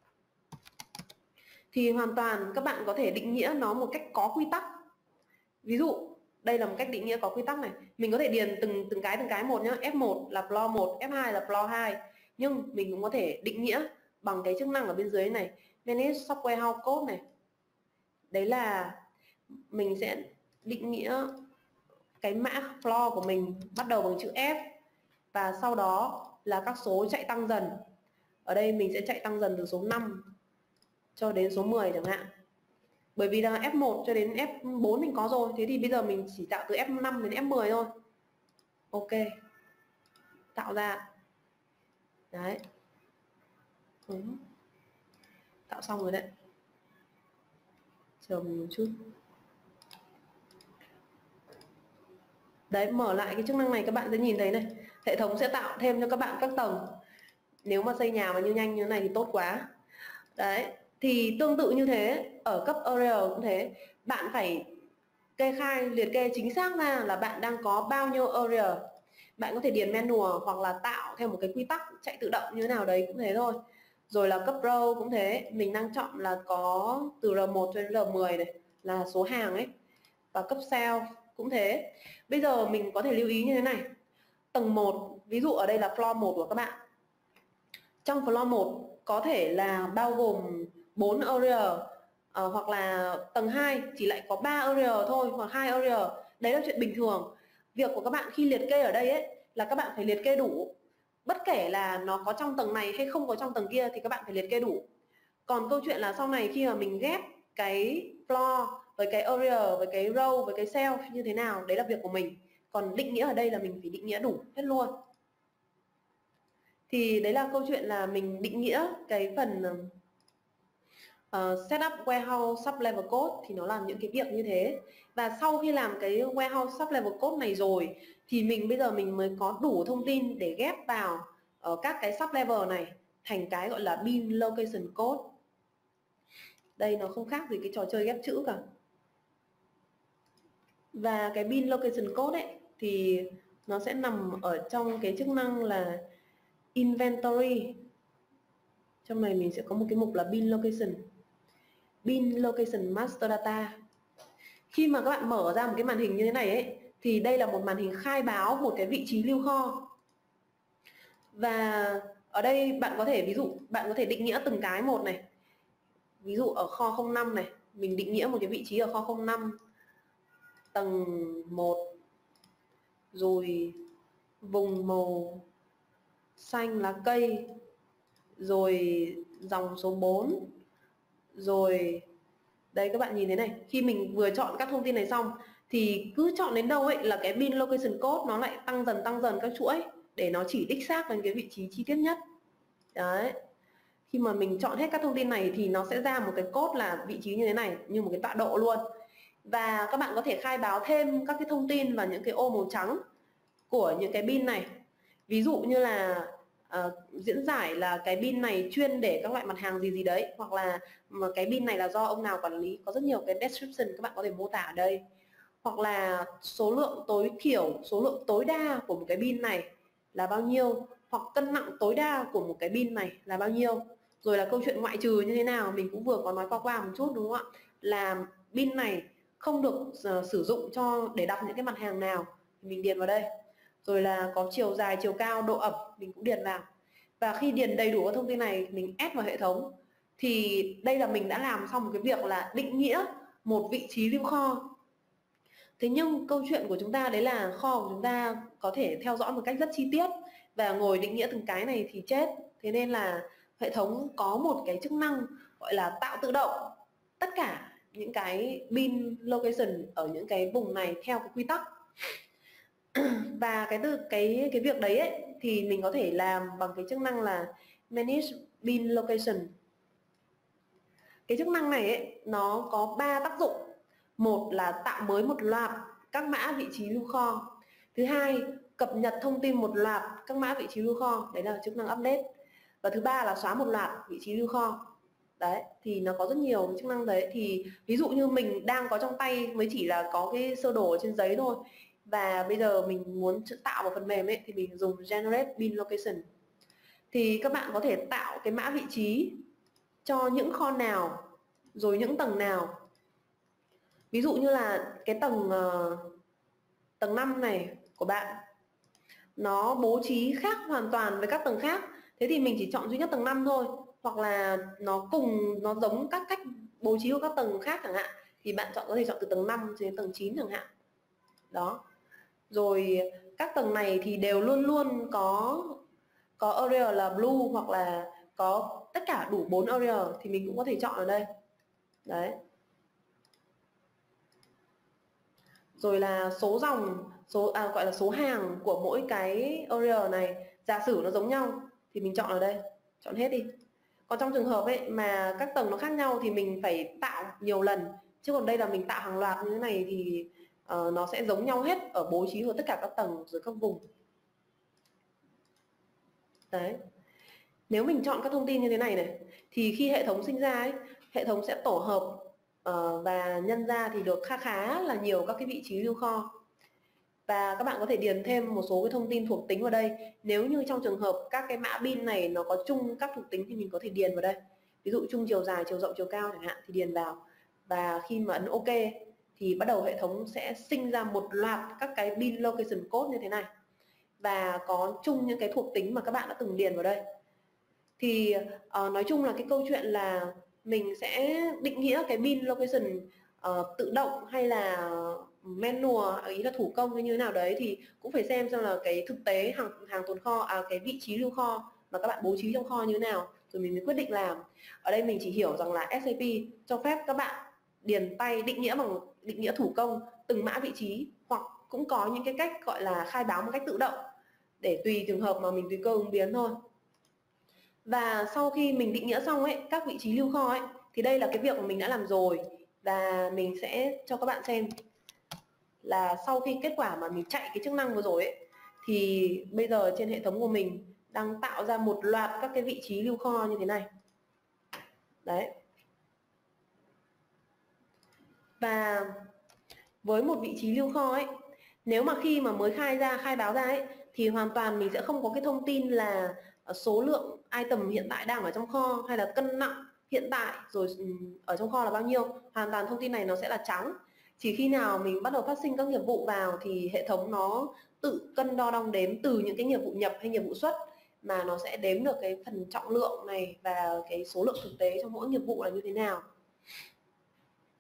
Thì hoàn toàn các bạn có thể định nghĩa nó một cách có quy tắc. Ví dụ đây là một cách định nghĩa có quy tắc này. Mình có thể điền từng từng cái từng cái một nhá. F một là floor một, F hai là floor hai. Nhưng mình cũng có thể định nghĩa bằng cái chức năng ở bên dưới này, Manage Software House Code này. Đấy là mình sẽ định nghĩa cái mã floor của mình bắt đầu bằng chữ F và sau đó là các số chạy tăng dần. Ở đây mình sẽ chạy tăng dần từ số năm cho đến số mười chẳng hạn. Bởi vì là F một cho đến F bốn mình có rồi, thế thì bây giờ mình chỉ tạo từ F năm đến F mười thôi. Ok, tạo ra. Đấy, ừ. Tạo xong rồi đấy. Chờ mình một chút. Đấy, mở lại cái chức năng này các bạn sẽ nhìn thấy này, hệ thống sẽ tạo thêm cho các bạn các tầng. Nếu mà xây nhà mà như nhanh như thế này thì tốt quá. Đấy, thì tương tự như thế ở cấp area cũng thế, bạn phải kê khai liệt kê chính xác ra là bạn đang có bao nhiêu area. Bạn có thể điền manual hoặc là tạo theo một cái quy tắc chạy tự động như thế nào đấy cũng thế thôi. Rồi là cấp row cũng thế, mình đang chọn là có từ R một cho đến R mười này là số hàng ấy. Và cấp cell cũng thế. Bây giờ mình có thể lưu ý như thế này. Tầng một, ví dụ ở đây là floor một của các bạn. Trong floor một có thể là bao gồm bốn area, uh, hoặc là tầng hai chỉ lại có ba area thôi, hoặc hai area. Đấy là chuyện bình thường. Việc của các bạn khi liệt kê ở đây ấy là các bạn phải liệt kê đủ. Bất kể là nó có trong tầng này hay không có trong tầng kia thì các bạn phải liệt kê đủ. Còn câu chuyện là sau này khi mà mình ghép cái floor với cái area, với cái row, với cái cell như thế nào, đấy là việc của mình. Còn định nghĩa ở đây là mình phải định nghĩa đủ hết luôn. Thì đấy là câu chuyện là mình định nghĩa cái phần uh, setup warehouse sublevel code thì nó làm những cái việc như thế. Và sau khi làm cái warehouse sublevel code này rồi thì mình bây giờ mình mới có đủ thông tin để ghép vào uh, các cái sublevel này thành cái gọi là bin location code. Đây nó không khác gì cái trò chơi ghép chữ cả. Và cái bin location code ấy thì nó sẽ nằm ở trong cái chức năng là inventory. Trong này mình sẽ có một cái mục là bin location. Bin location master data. Khi mà các bạn mở ra một cái màn hình như thế này ấy thì đây là một màn hình khai báo một cái vị trí lưu kho. Và ở đây bạn có thể ví dụ bạn có thể định nghĩa từng cái một này. Ví dụ ở kho không năm này, mình định nghĩa một cái vị trí ở kho không năm tầng một, rồi vùng màu xanh lá cây, rồi dòng số bốn, rồi đây các bạn nhìn thế này, khi mình vừa chọn các thông tin này xong thì cứ chọn đến đâu ấy là cái bin location code nó lại tăng dần tăng dần các chuỗi để nó chỉ đích xác đến cái vị trí chi tiết nhất. Đấy, khi mà mình chọn hết các thông tin này thì nó sẽ ra một cái code là vị trí như thế này, như một cái tọa độ luôn. Và các bạn có thể khai báo thêm các cái thông tin và những cái ô màu trắng của những cái bin này. Ví dụ như là uh, diễn giải là cái bin này chuyên để các loại mặt hàng gì gì đấy, hoặc là mà cái bin này là do ông nào quản lý. Có rất nhiều cái description các bạn có thể mô tả ở đây. Hoặc là số lượng tối thiểu, số lượng tối đa của một cái bin này là bao nhiêu, hoặc cân nặng tối đa của một cái bin này là bao nhiêu. Rồi là câu chuyện ngoại trừ như thế nào, mình cũng vừa có nói qua qua một chút đúng không ạ, là bin này không được uh, sử dụng cho để đọc những cái mặt hàng nào thì mình điền vào đây. Rồi là có chiều dài, chiều cao, độ ẩm mình cũng điền vào. Và khi điền đầy đủ các thông tin này mình ép vào hệ thống thì đây là mình đã làm xong một cái việc là định nghĩa một vị trí lưu kho. Thế nhưng câu chuyện của chúng ta đấy là kho của chúng ta có thể theo dõi một cách rất chi tiết và ngồi định nghĩa từng cái này thì chết. Thế nên là hệ thống có một cái chức năng gọi là tạo tự động tất cả những cái bin location ở những cái vùng này theo cái quy tắc. Và cái từ cái cái việc đấy ấy, thì mình có thể làm bằng cái chức năng là manage bin location. Cái chức năng này ấy, nó có ba tác dụng. Một là tạo mới một loạt các mã vị trí lưu kho. Thứ hai, cập nhật thông tin một loạt các mã vị trí lưu kho, đấy là chức năng update. Và thứ ba là xóa một loạt vị trí lưu kho. Đấy, thì nó có rất nhiều cái chức năng đấy. Thì ví dụ như mình đang có trong tay mới chỉ là có cái sơ đồ trên giấy thôi, và bây giờ mình muốn tạo một phần mềm ấy thì mình dùng generate bin location. Thì các bạn có thể tạo cái mã vị trí cho những kho nào, rồi những tầng nào. Ví dụ như là cái tầng uh, tầng năm này của bạn nó bố trí khác hoàn toàn với các tầng khác, thế thì mình chỉ chọn duy nhất tầng năm thôi. Hoặc là nó cùng, nó giống các cách bố trí của các tầng khác chẳng hạn, thì bạn chọn có thể chọn từ tầng năm đến tầng chín chẳng hạn. Đó. Rồi các tầng này thì đều luôn luôn có có area là blue, hoặc là có tất cả đủ bốn area thì mình cũng có thể chọn ở đây. Đấy. Rồi là số dòng, số à, gọi là số hàng của mỗi cái area này, giả sử nó giống nhau thì mình chọn ở đây, chọn hết đi. Còn trong trường hợp ấy mà các tầng nó khác nhau thì mình phải tạo nhiều lần, chứ còn đây là mình tạo hàng loạt như thế này thì uh, nó sẽ giống nhau hết ở bố trí của tất cả các tầng rồi các vùng. Đấy. Nếu mình chọn các thông tin như thế này này thì khi hệ thống sinh ra ấy, hệ thống sẽ tổ hợp uh, và nhân ra thì được khá khá là nhiều các cái vị trí lưu kho. Và các bạn có thể điền thêm một số cái thông tin thuộc tính vào đây. Nếu như trong trường hợp các cái mã bin này nó có chung các thuộc tính thì mình có thể điền vào đây. Ví dụ chung chiều dài, chiều rộng, chiều cao chẳng hạn thì điền vào. Và khi mà ấn OK thì bắt đầu hệ thống sẽ sinh ra một loạt các cái bin location code như thế này. Và có chung những cái thuộc tính mà các bạn đã từng điền vào đây. Thì uh, nói chung là cái câu chuyện là mình sẽ định nghĩa cái bin location uh, tự động hay là manual, ý là thủ công hay như thế nào đấy, thì cũng phải xem xem là cái thực tế hàng hàng tồn kho, à, cái vị trí lưu kho mà các bạn bố trí trong kho như thế nào rồi mình mới quyết định làm. Ở đây mình chỉ hiểu rằng là ét a pê cho phép các bạn điền tay định nghĩa bằng định nghĩa thủ công từng mã vị trí, hoặc cũng có những cái cách gọi là khai báo một cách tự động để tùy trường hợp mà mình tùy cơ ứng biến thôi. Và sau khi mình định nghĩa xong ấy các vị trí lưu kho ấy thì đây là cái việc mà mình đã làm rồi, và mình sẽ cho các bạn xem là sau khi kết quả mà mình chạy cái chức năng vừa rồi ấy, thì bây giờ trên hệ thống của mình đang tạo ra một loạt các cái vị trí lưu kho như thế này. Đấy. Và với một vị trí lưu kho ấy, nếu mà khi mà mới khai ra, khai báo ra ấy, thì hoàn toàn mình sẽ không có cái thông tin là số lượng item hiện tại đang ở trong kho, hay là cân nặng hiện tại rồi ở trong kho là bao nhiêu. Hoàn toàn thông tin này nó sẽ là trắng. Chỉ khi nào mình bắt đầu phát sinh các nghiệp vụ vào thì hệ thống nó tự cân đo đong đếm từ những cái nghiệp vụ nhập hay nghiệp vụ xuất, mà nó sẽ đếm được cái phần trọng lượng này và cái số lượng thực tế trong mỗi nghiệp vụ là như thế nào.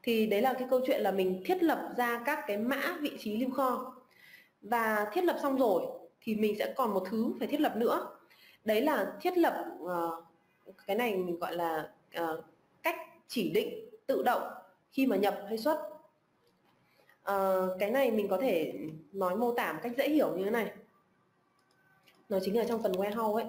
Thì đấy là cái câu chuyện là mình thiết lập ra các cái mã vị trí lưu kho. Và thiết lập xong rồi thì mình sẽ còn một thứ phải thiết lập nữa. Đấy là thiết lập uh, cái này mình gọi là uh, cách chỉ định tự động khi mà nhập hay xuất. Uh, cái này mình có thể nói mô tả một cách dễ hiểu như thế này. Nó chính là trong phần warehouse ấy.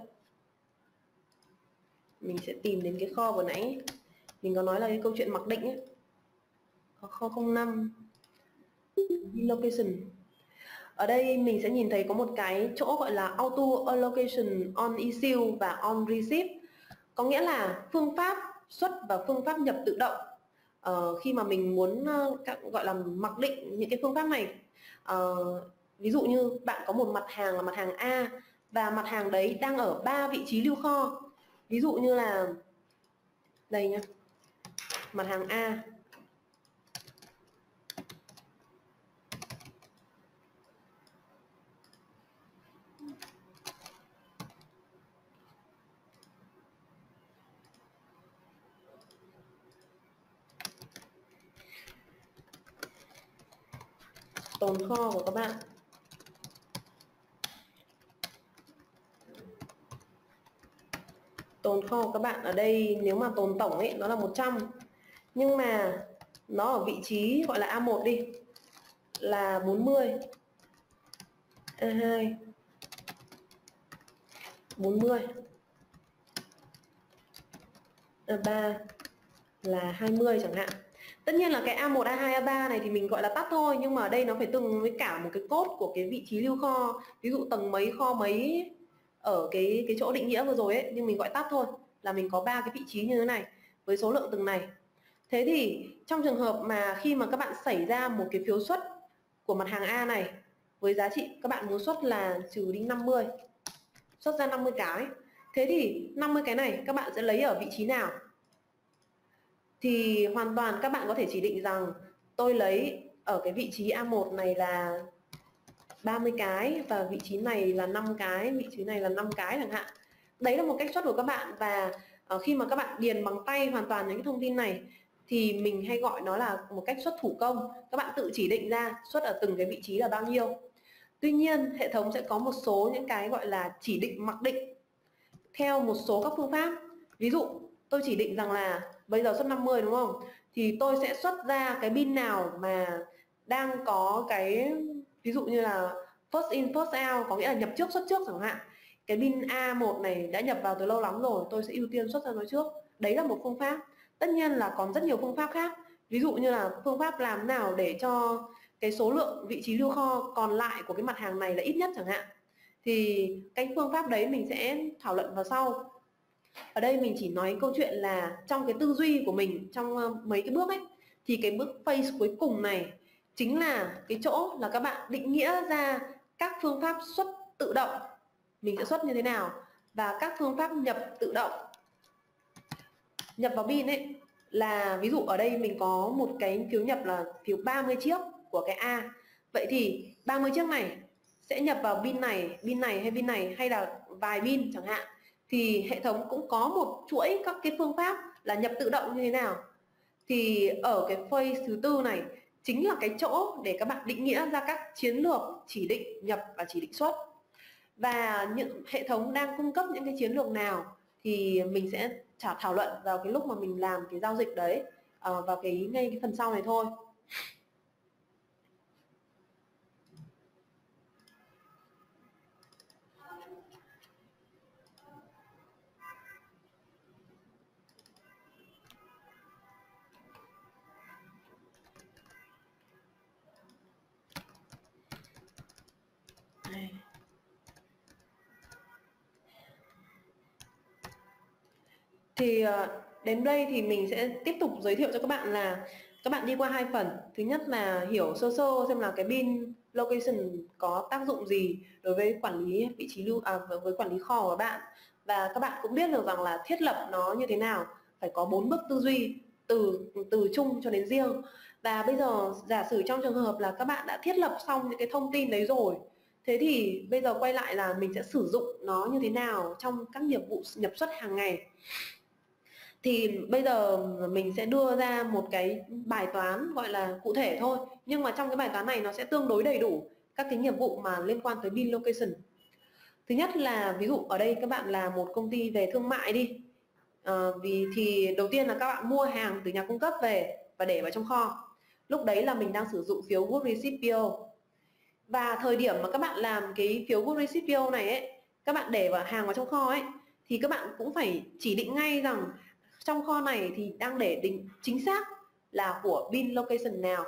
Mình sẽ tìm đến cái kho vừa nãy mình có nói là cái câu chuyện mặc định ấy. Kho không năm location. Ở đây mình sẽ nhìn thấy có một cái chỗ gọi là auto allocation on issue và on receipt. Có nghĩa là phương pháp xuất và phương pháp nhập tự động. Uh, khi mà mình muốn uh, gọi là mặc định những cái phương pháp này, uh, ví dụ như bạn có một mặt hàng là mặt hàng A và mặt hàng đấy đang ở ba vị trí lưu kho. Ví dụ như là đây nhá, mặt hàng A, tồn kho của các bạn tồn kho của các bạn ở đây nếu mà tồn tổng ấy nó là một trăm, nhưng mà nó ở vị trí gọi là A một đi là bốn mươi, A hai bốn mươi, A ba là hai mươi chẳng hạn. Tất nhiên là cái A một, A hai, A ba này thì mình gọi là tắt thôi, nhưng mà ở đây nó phải tương ứng với cả một cái code của cái vị trí lưu kho, ví dụ tầng mấy kho mấy ở cái cái chỗ định nghĩa vừa rồi ấy, nhưng mình gọi tắt thôi, là mình có ba cái vị trí như thế này với số lượng từng này. Thế thì trong trường hợp mà khi mà các bạn xảy ra một cái phiếu xuất của mặt hàng A này với giá trị các bạn muốn xuất là trừ đi năm mươi, xuất ra năm mươi cái, thế thì năm mươi cái này các bạn sẽ lấy ở vị trí nào? Thì hoàn toàn các bạn có thể chỉ định rằng tôi lấy ở cái vị trí A một này là ba mươi cái và vị trí này là năm cái, vị trí này là năm cái chẳng hạn. Đấy là một cách xuất của các bạn, và uh, khi mà các bạn điền bằng tay hoàn toàn những cái thông tin này thì mình hay gọi nó là một cách xuất thủ công. Các bạn tự chỉ định ra xuất ở từng cái vị trí là bao nhiêu. Tuy nhiên hệ thống sẽ có một số những cái gọi là chỉ định mặc định theo một số các phương pháp. Ví dụ tôi chỉ định rằng là bây giờ xuất năm mươi đúng không, thì tôi sẽ xuất ra cái bin nào mà đang có cái ví dụ như là first in first out, có nghĩa là nhập trước xuất trước chẳng hạn. Cái bin A một này đã nhập vào từ lâu lắm rồi, tôi sẽ ưu tiên xuất ra nó trước. Đấy là một phương pháp. Tất nhiên là còn rất nhiều phương pháp khác. Ví dụ như là phương pháp làm nào để cho cái số lượng vị trí lưu kho còn lại của cái mặt hàng này là ít nhất chẳng hạn. Thì cái phương pháp đấy mình sẽ thảo luận vào sau. Ở đây mình chỉ nói câu chuyện là trong cái tư duy của mình trong mấy cái bước ấy, thì cái bước phase cuối cùng này chính là cái chỗ là các bạn định nghĩa ra các phương pháp xuất tự động mình sẽ xuất như thế nào, và các phương pháp nhập tự động. Nhập vào bin ấy là ví dụ ở đây mình có một cái phiếu nhập là phiếu ba mươi chiếc của cái A. Vậy thì ba mươi chiếc này sẽ nhập vào bin này, bin này hay bin này, hay là vài bin chẳng hạn. Thì hệ thống cũng có một chuỗi các cái phương pháp là nhập tự động như thế nào. Thì ở cái phase thứ tư này chính là cái chỗ để các bạn định nghĩa ra các chiến lược chỉ định nhập và chỉ định xuất. Và những hệ thống đang cung cấp những cái chiến lược nào thì mình sẽ trả thảo luận vào cái lúc mà mình làm cái giao dịch đấy, uh, vào cái ngay cái phần sau này thôi. Đây. Thì đến đây thì mình sẽ tiếp tục giới thiệu cho các bạn là các bạn đi qua hai phần. Thứ nhất là hiểu sơ sơ xem là cái bin location có tác dụng gì đối với quản lý vị trí lưu à, với quản lý kho của các bạn, và các bạn cũng biết được rằng là thiết lập nó như thế nào, phải có bốn bước tư duy từ từ chung cho đến riêng. Và bây giờ giả sử trong trường hợp là các bạn đã thiết lập xong những cái thông tin đấy rồi, thế thì bây giờ quay lại là mình sẽ sử dụng nó như thế nào trong các nhiệm vụ nhập xuất hàng ngày. Thì bây giờ mình sẽ đưa ra một cái bài toán gọi là cụ thể thôi, nhưng mà trong cái bài toán này nó sẽ tương đối đầy đủ các cái nghiệp vụ mà liên quan tới bin location. Thứ nhất là ví dụ ở đây các bạn là một công ty về thương mại đi, à, vì thì đầu tiên là các bạn mua hàng từ nhà cung cấp về và để vào trong kho. Lúc đấy là mình đang sử dụng phiếu Good Receipt pê ô. Và thời điểm mà các bạn làm cái phiếu Good Receipt pê ô này ấy, các bạn để vào hàng vào trong kho ấy, thì các bạn cũng phải chỉ định ngay rằng trong kho này thì đang để định chính xác là của bin location nào.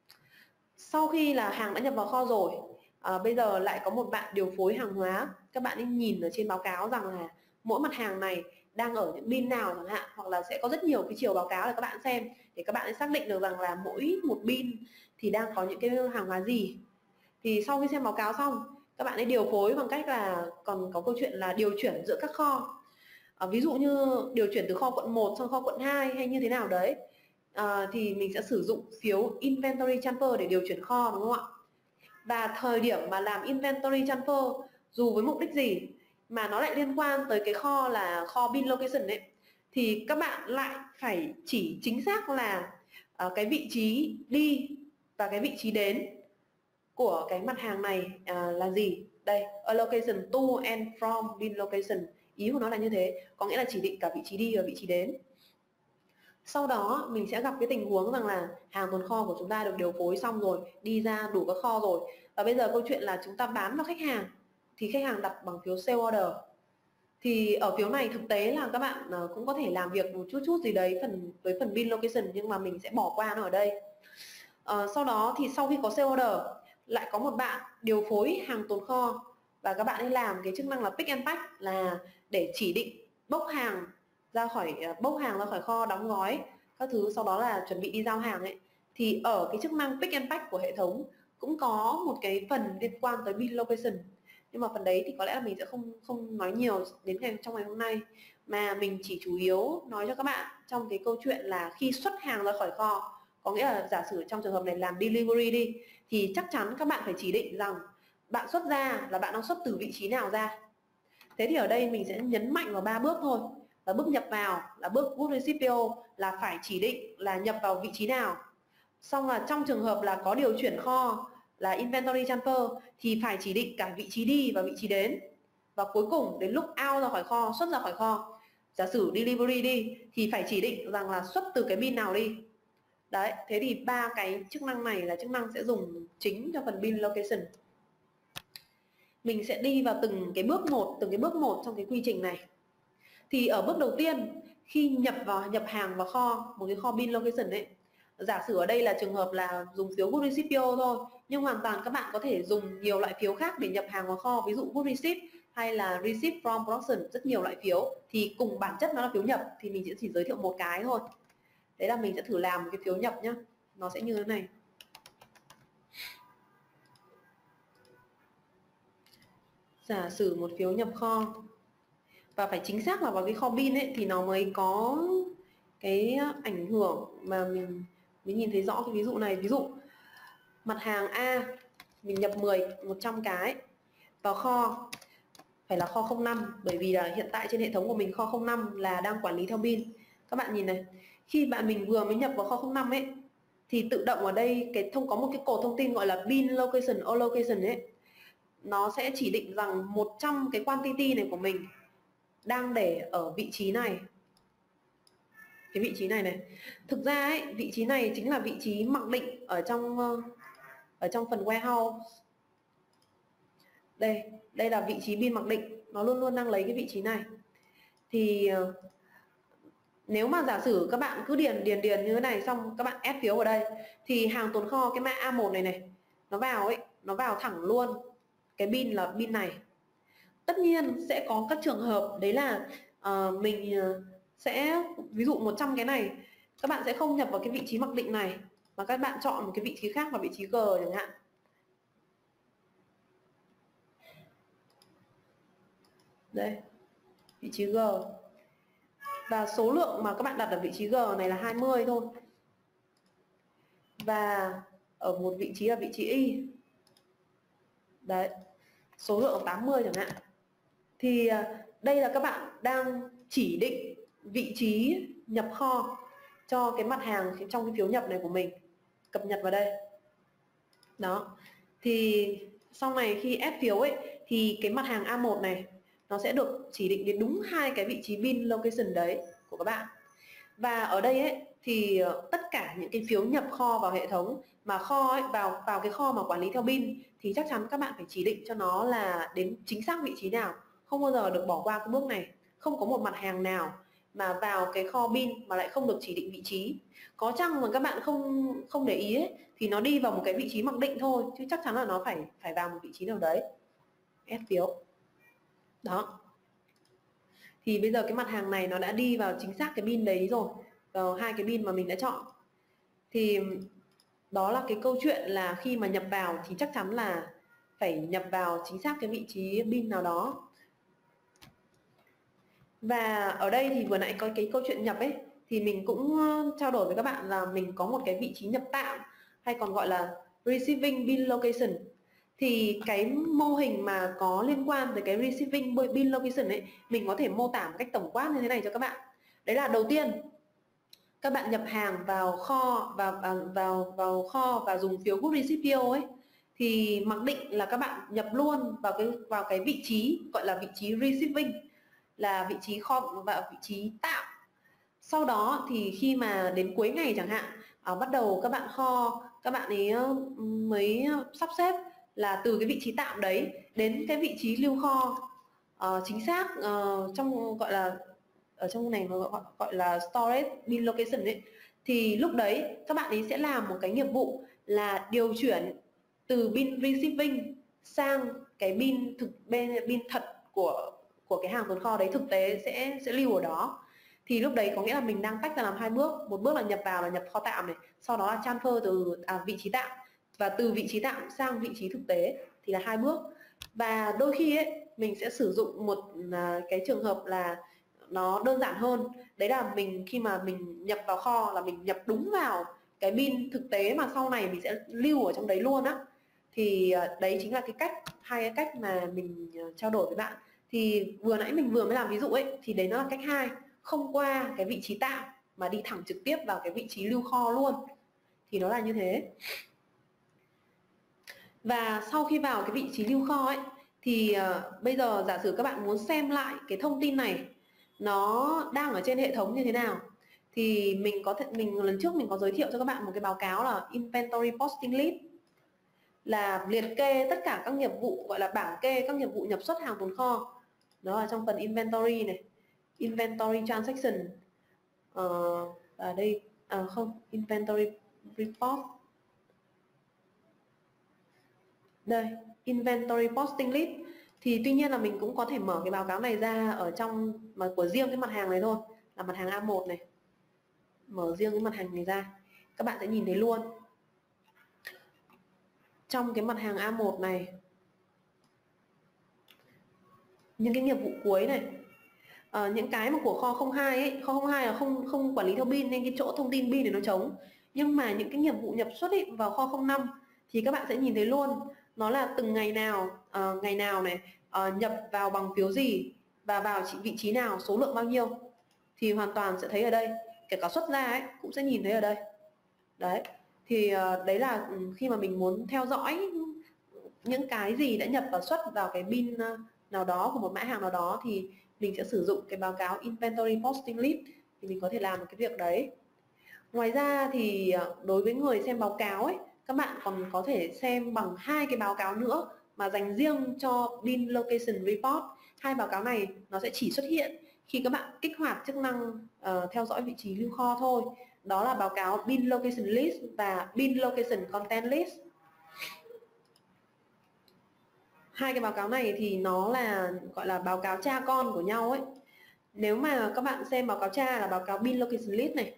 Sau khi là hàng đã nhập vào kho rồi, à, bây giờ lại có một bạn điều phối hàng hóa, các bạn ấy nhìn ở trên báo cáo rằng là mỗi mặt hàng này đang ở những bin nào chẳng hạn, hoặc là sẽ có rất nhiều cái chiều báo cáo để các bạn xem, để các bạn ấy xác định được rằng là mỗi một bin thì đang có những cái hàng hóa gì. Thì sau khi xem báo cáo xong, các bạn ấy điều phối bằng cách là còn có câu chuyện là điều chuyển giữa các kho. À, ví dụ như điều chuyển từ kho quận một sang kho quận hai hay như thế nào đấy, à, thì mình sẽ sử dụng phiếu Inventory Transfer để điều chuyển kho, đúng không ạ? Và thời điểm mà làm Inventory Transfer dù với mục đích gì mà nó lại liên quan tới cái kho là kho bin location ấy, thì các bạn lại phải chỉ chính xác là uh, cái vị trí đi và cái vị trí đến của cái mặt hàng này uh, là gì. Đây, allocation to and from bin location, ý của nó là như thế, có nghĩa là chỉ định cả vị trí đi và vị trí đến. Sau đó mình sẽ gặp cái tình huống rằng là hàng tồn kho của chúng ta được điều phối xong rồi, đi ra đủ các kho rồi, và bây giờ câu chuyện là chúng ta bán cho khách hàng, thì khách hàng đặt bằng phiếu sale order. Thì ở phiếu này thực tế là các bạn cũng có thể làm việc một chút chút gì đấy phần với phần bin location, nhưng mà mình sẽ bỏ qua nó ở đây. À, sau đó thì sau khi có sale order, lại có một bạn điều phối hàng tồn kho, và các bạn ấy làm cái chức năng là pick and pack, là để chỉ định bốc hàng ra khỏi bốc hàng ra khỏi kho, đóng gói các thứ, sau đó là chuẩn bị đi giao hàng ấy. Thì ở cái chức năng pick and pack của hệ thống cũng có một cái phần liên quan tới bin location, nhưng mà phần đấy thì có lẽ là mình sẽ không không nói nhiều đến ngày trong ngày hôm nay, mà mình chỉ chủ yếu nói cho các bạn trong cái câu chuyện là khi xuất hàng ra khỏi kho, có nghĩa là giả sử trong trường hợp này làm delivery đi, thì chắc chắn các bạn phải chỉ định rằng bạn xuất ra là bạn đang xuất từ vị trí nào ra. Thế thì ở đây mình sẽ nhấn mạnh vào ba bước thôi. Và bước nhập vào là bước Good Receipt pê ô, là phải chỉ định là nhập vào vị trí nào. Xong là trong trường hợp là có điều chuyển kho là Inventory Transfer thì phải chỉ định cả vị trí đi và vị trí đến. Và cuối cùng đến lúc out ra khỏi kho, xuất ra khỏi kho, giả sử delivery đi, thì phải chỉ định rằng là xuất từ cái bin nào đi. Đấy, thế thì ba cái chức năng này là chức năng sẽ dùng chính cho phần bin location. Mình sẽ đi vào từng cái bước một, từng cái bước một trong cái quy trình này. Thì ở bước đầu tiên, khi nhập vào nhập hàng vào kho, một cái kho bin location ấy, giả sử ở đây là trường hợp là dùng phiếu Good Receipt pê ô thôi, nhưng hoàn toàn các bạn có thể dùng nhiều loại phiếu khác để nhập hàng vào kho, ví dụ Good Receipt hay là Receipt from Production, rất nhiều loại phiếu, thì cùng bản chất nó là phiếu nhập, thì mình sẽ chỉ giới thiệu một cái thôi. Đấy là mình sẽ thử làm một cái phiếu nhập nhá, nó sẽ như thế này. Giả sử một phiếu nhập kho, và phải chính xác là vào cái kho bin ấy thì nó mới có cái ảnh hưởng mà mình mới nhìn thấy rõ cái ví dụ này. Ví dụ mặt hàng A mình nhập mười, một trăm cái vào kho, phải là kho không năm, bởi vì là hiện tại trên hệ thống của mình kho không năm là đang quản lý theo bin. Các bạn nhìn này, khi bạn mình vừa mới nhập vào kho không năm ấy, thì tự động ở đây cái thông có một cái cột thông tin gọi là bin location allocation ấy, nó sẽ chỉ định rằng một trăm cái quantity này của mình đang để ở vị trí này, cái vị trí này này. Thực ra ấy, vị trí này chính là vị trí mặc định ở trong ở trong phần warehouse. Đây, đây là vị trí bin mặc định, nó luôn luôn đang lấy cái vị trí này. Thì nếu mà giả sử các bạn cứ điền điền điền như thế này, xong các bạn ép phiếu vào đây, thì hàng tồn kho cái mã A một này này, nó vào ấy, nó vào thẳng luôn cái bin là bin này. Tất nhiên sẽ có các trường hợp đấy là uh, mình sẽ ví dụ một trăm cái này các bạn sẽ không nhập vào cái vị trí mặc định này, mà các bạn chọn một cái vị trí khác là vị trí G chẳng hạn. Đây, vị trí G. Và số lượng mà các bạn đặt ở vị trí G này là hai mươi thôi. Và ở một vị trí là vị trí Y. Đấy, số lượng tám mươi chẳng hạn. Thì đây là các bạn đang chỉ định vị trí nhập kho cho cái mặt hàng trong cái phiếu nhập này của mình, cập nhật vào đây. Đó. Thì sau này khi ép phiếu ấy thì cái mặt hàng A một này nó sẽ được chỉ định đến đúng hai cái vị trí bin location đấy của các bạn. Và ở đây ấy thì tất cả những cái phiếu nhập kho vào hệ thống mà kho ấy, vào vào cái kho mà quản lý theo bin thì chắc chắn các bạn phải chỉ định cho nó là đến chính xác vị trí nào, không bao giờ được bỏ qua cái bước này. Không có một mặt hàng nào mà vào cái kho bin mà lại không được chỉ định vị trí. Có chăng mà các bạn không không để ý ấy, thì nó đi vào một cái vị trí mặc định thôi, chứ chắc chắn là nó phải phải vào một vị trí nào đấy. Ép phiếu. Đó. Thì bây giờ cái mặt hàng này nó đã đi vào chính xác cái bin đấy rồi, vào hai cái bin mà mình đã chọn. Thì đó là cái câu chuyện là khi mà nhập vào thì chắc chắn là phải nhập vào chính xác cái vị trí bin nào đó. Và ở đây thì vừa nãy có cái câu chuyện nhập ấy, thì mình cũng trao đổi với các bạn là mình có một cái vị trí nhập tạm, hay còn gọi là receiving bin location. Thì cái mô hình mà có liên quan tới cái receiving bin location ấy, mình có thể mô tả một cách tổng quát như thế này cho các bạn. Đấy là đầu tiên, các bạn nhập hàng vào kho vào vào vào, vào kho và dùng phiếu good receipt pê ô ấy, thì mặc định là các bạn nhập luôn vào cái vào cái vị trí gọi là vị trí receiving, là vị trí kho và vị trí tạm. Sau đó thì khi mà đến cuối ngày chẳng hạn, à, bắt đầu các bạn kho, các bạn ấy mới sắp xếp là từ cái vị trí tạm đấy đến cái vị trí lưu kho uh, chính xác uh, trong gọi là ở trong này nó gọi, gọi là storage bin location ấy, thì lúc đấy các bạn ấy sẽ làm một cái nghiệp vụ là điều chuyển từ bin receiving sang cái bin thực bên bin thật của của cái hàng tồn kho đấy, thực tế sẽ sẽ lưu ở đó. Thì lúc đấy có nghĩa là mình đang tách ra làm hai bước, một bước là nhập vào là nhập kho tạm này, sau đó là transfer từ à, vị trí tạm, và từ vị trí tạm sang vị trí thực tế thì là hai bước. Và đôi khi ấy mình sẽ sử dụng một à, cái trường hợp là nó đơn giản hơn, đấy là mình khi mà mình nhập vào kho là mình nhập đúng vào cái bin thực tế mà sau này mình sẽ lưu ở trong đấy luôn á. Thì đấy chính là cái cách, hai cái cách mà mình trao đổi với bạn. Thì vừa nãy mình vừa mới làm ví dụ ấy, thì đấy nó là cách hai, không qua cái vị trí tạm mà đi thẳng trực tiếp vào cái vị trí lưu kho luôn, thì nó là như thế. Và sau khi vào cái vị trí lưu kho ấy thì uh, bây giờ giả sử các bạn muốn xem lại cái thông tin này nó đang ở trên hệ thống như thế nào, thì mình có thể mình lần trước mình có giới thiệu cho các bạn một cái báo cáo là Inventory Posting List, là liệt kê tất cả các nghiệp vụ, gọi là bảng kê các nghiệp vụ nhập xuất hàng tồn kho. Đó là trong phần Inventory này, Inventory Transaction, uh, ở đây à, không, Inventory Report, đây Inventory Posting List. Thì tuy nhiên là mình cũng có thể mở cái báo cáo này ra ở trong mà của riêng cái mặt hàng này thôi, là mặt hàng A một này, mở riêng cái mặt hàng này ra, các bạn sẽ nhìn thấy luôn. Trong cái mặt hàng A một này, những cái nghiệp vụ cuối này, à, những cái mà của kho không hai ấy, kho không hai là không không quản lý theo bin nên cái chỗ thông tin bin này nó trống. Nhưng mà những cái nghiệp vụ nhập xuất ấy, vào kho không năm thì các bạn sẽ nhìn thấy luôn, nó là từng ngày nào, uh, ngày nào này, uh, nhập vào bằng phiếu gì và vào vị trí nào, số lượng bao nhiêu, thì hoàn toàn sẽ thấy ở đây. Kể cả xuất ra ấy cũng sẽ nhìn thấy ở đây. Đấy, thì uh, đấy là khi mà mình muốn theo dõi những cái gì đã nhập và xuất vào cái bin uh, nào đó của một mã hàng nào đó, thì mình sẽ sử dụng cái báo cáo Inventory Posting List thì mình có thể làm được cái việc đấy. Ngoài ra thì đối với người xem báo cáo ấy, các bạn còn có thể xem bằng hai cái báo cáo nữa mà dành riêng cho bin location report. Hai báo cáo này nó sẽ chỉ xuất hiện khi các bạn kích hoạt chức năng uh, theo dõi vị trí lưu kho thôi. Đó là báo cáo bin location list và bin location content list. Hai cái báo cáo này thì nó là gọi là báo cáo cha con của nhau ấy. Nếu mà các bạn xem báo cáo cha là báo cáo bin location list này,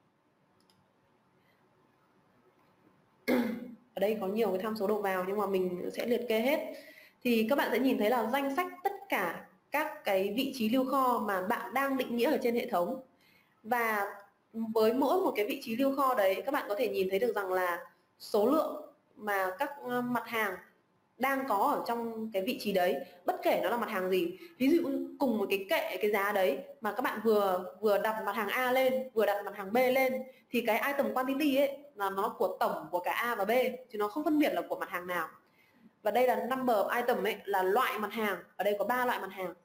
ở đây có nhiều cái tham số đầu vào nhưng mà mình sẽ liệt kê hết, thì các bạn sẽ nhìn thấy là danh sách tất cả các cái vị trí lưu kho mà bạn đang định nghĩa ở trên hệ thống. Và với mỗi một cái vị trí lưu kho đấy, các bạn có thể nhìn thấy được rằng là số lượng mà các mặt hàng đang có ở trong cái vị trí đấy, bất kể nó là mặt hàng gì. Ví dụ cùng một cái kệ cái giá đấy mà các bạn vừa vừa đặt mặt hàng A lên, vừa đặt mặt hàng B lên, thì cái item quantity ấy là nó của tổng của cả A và B, chứ nó không phân biệt là của mặt hàng nào. Và đây là number of item ấy, là loại mặt hàng. Ở đây có ba loại mặt hàng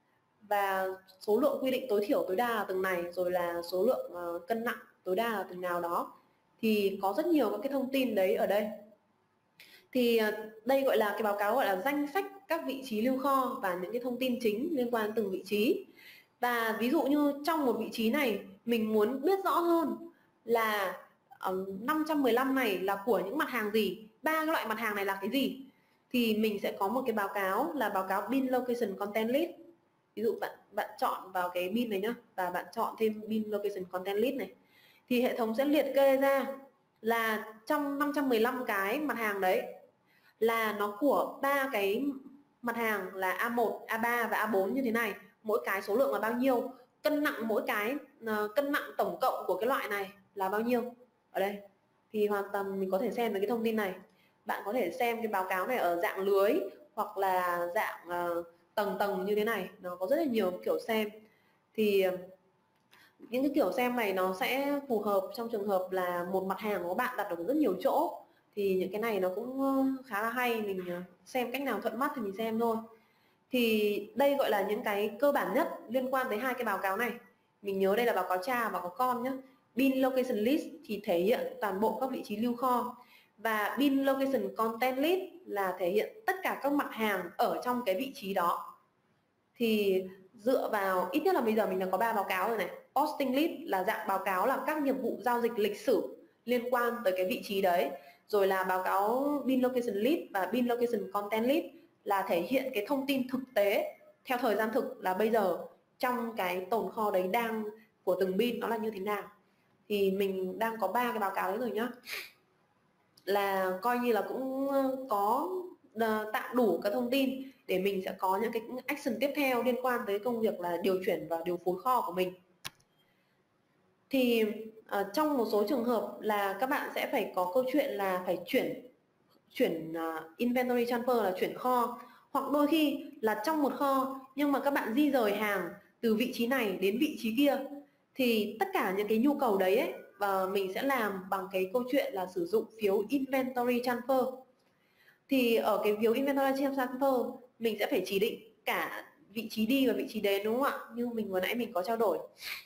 và số lượng quy định tối thiểu tối đa là từng này, rồi là số lượng uh, cân nặng tối đa là từng nào đó. Thì có rất nhiều các cái thông tin đấy ở đây. Thì uh, đây gọi là cái báo cáo gọi là danh sách các vị trí lưu kho và những cái thông tin chính liên quan đến từng vị trí. Và ví dụ như trong một vị trí này mình muốn biết rõ hơn là uh, năm trăm mười lăm này là của những mặt hàng gì, ba cái loại mặt hàng này là cái gì, thì mình sẽ có một cái báo cáo là báo cáo bin location content list. Ví dụ bạn bạn chọn vào cái bin này nhá, và bạn chọn thêm bin location content list này, thì hệ thống sẽ liệt kê ra là trong năm trăm mười lăm cái mặt hàng đấy là nó của ba cái mặt hàng là A một, A ba và A bốn như thế này, mỗi cái số lượng là bao nhiêu, cân nặng mỗi cái uh, cân nặng tổng cộng của cái loại này là bao nhiêu. Ở đây thì hoàn toàn mình có thể xem được cái thông tin này. Bạn có thể xem cái báo cáo này ở dạng lưới hoặc là dạng uh, tầng tầng như thế này, nó có rất là nhiều kiểu xem. Thì những cái kiểu xem này nó sẽ phù hợp trong trường hợp là một mặt hàng của bạn đặt được rất nhiều chỗ, thì những cái này nó cũng khá là hay, mình xem cách nào thuận mắt thì mình xem thôi. Thì đây gọi là những cái cơ bản nhất liên quan tới hai cái báo cáo này. Mình nhớ đây là báo cáo cha và báo cáo con nhé. Bin location list thì thể hiện toàn bộ các vị trí lưu kho, và bin location content list là thể hiện tất cả các mặt hàng ở trong cái vị trí đó. Thì dựa vào, ít nhất là bây giờ mình đã có ba báo cáo rồi này. Posting list là dạng báo cáo là các nhiệm vụ giao dịch lịch sử liên quan tới cái vị trí đấy. Rồi là báo cáo bin location list và bin location content list là thể hiện cái thông tin thực tế theo thời gian thực, là bây giờ trong cái tồn kho đấy đang của từng bin nó là như thế nào. Thì mình đang có ba cái báo cáo đấy rồi nhá, là coi như là cũng có tạo đủ các thông tin để mình sẽ có những cái action tiếp theo liên quan tới công việc là điều chuyển và điều phối kho của mình. Thì uh, trong một số trường hợp là các bạn sẽ phải có câu chuyện là phải chuyển chuyển uh, inventory transfer là chuyển kho, hoặc đôi khi là trong một kho nhưng mà các bạn di rời hàng từ vị trí này đến vị trí kia. Thì tất cả những cái nhu cầu đấy ấy, và mình sẽ làm bằng cái câu chuyện là sử dụng phiếu inventory transfer. Thì ở cái phiếu inventory transfer mình sẽ phải chỉ định cả vị trí đi và vị trí đến, đúng không ạ? Như mình vừa nãy mình có trao đổi.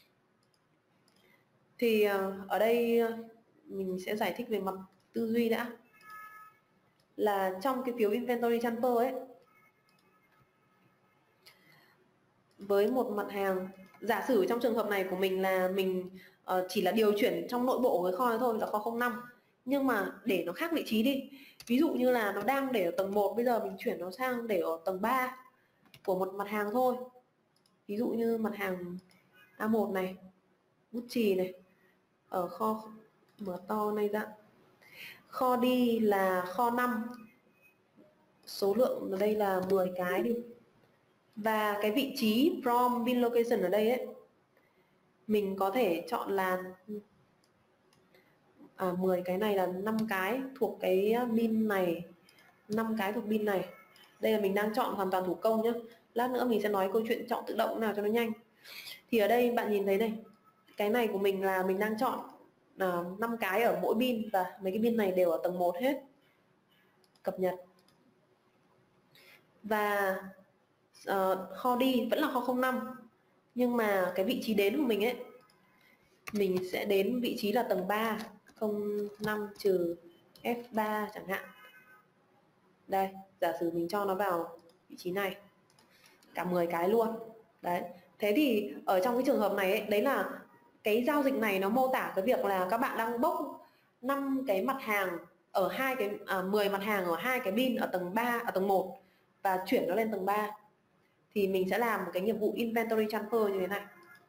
Thì ở đây mình sẽ giải thích về mặt tư duy đã. Là trong cái phiếu inventory transfer ấy, với một mặt hàng, giả sử trong trường hợp này của mình là mình uh, chỉ là điều chuyển trong nội bộ của cái kho thôi, là kho không năm, nhưng mà để nó khác vị trí đi. Ví dụ như là nó đang để ở tầng một, bây giờ mình chuyển nó sang để ở tầng ba của một mặt hàng thôi. Ví dụ như mặt hàng A một này, bút chì này, ở kho mở to này ra. Kho đi là kho năm, số lượng ở đây là mười cái đi. Và cái vị trí from bin location ở đây ấy, mình có thể chọn là à, mười cái này là năm cái thuộc cái bin này, năm cái thuộc bin này. Đây là mình đang chọn hoàn toàn thủ công nhé. Lát nữa mình sẽ nói câu chuyện chọn tự động nào cho nó nhanh. Thì ở đây bạn nhìn thấy này, cái này của mình là mình đang chọn à, năm cái ở mỗi bin, và mấy cái bin này đều ở tầng một hết. Cập nhật. Và uh, kho đi vẫn là kho không năm, nhưng mà cái vị trí đến của mình ấy, mình sẽ đến vị trí là tầng ba, không năm trừ F ba chẳng hạn. Đây, giả sử mình cho nó vào vị trí này, cả mười cái luôn. Đấy. Thế thì ở trong cái trường hợp này ấy, đấy là cái giao dịch này nó mô tả cái việc là các bạn đang bốc năm cái mặt hàng ở hai cái à, mười mặt hàng ở hai cái bin ở tầng ba, ở tầng một, và chuyển nó lên tầng ba. Thì mình sẽ làm một cái nhiệm vụ inventory transfer như thế này,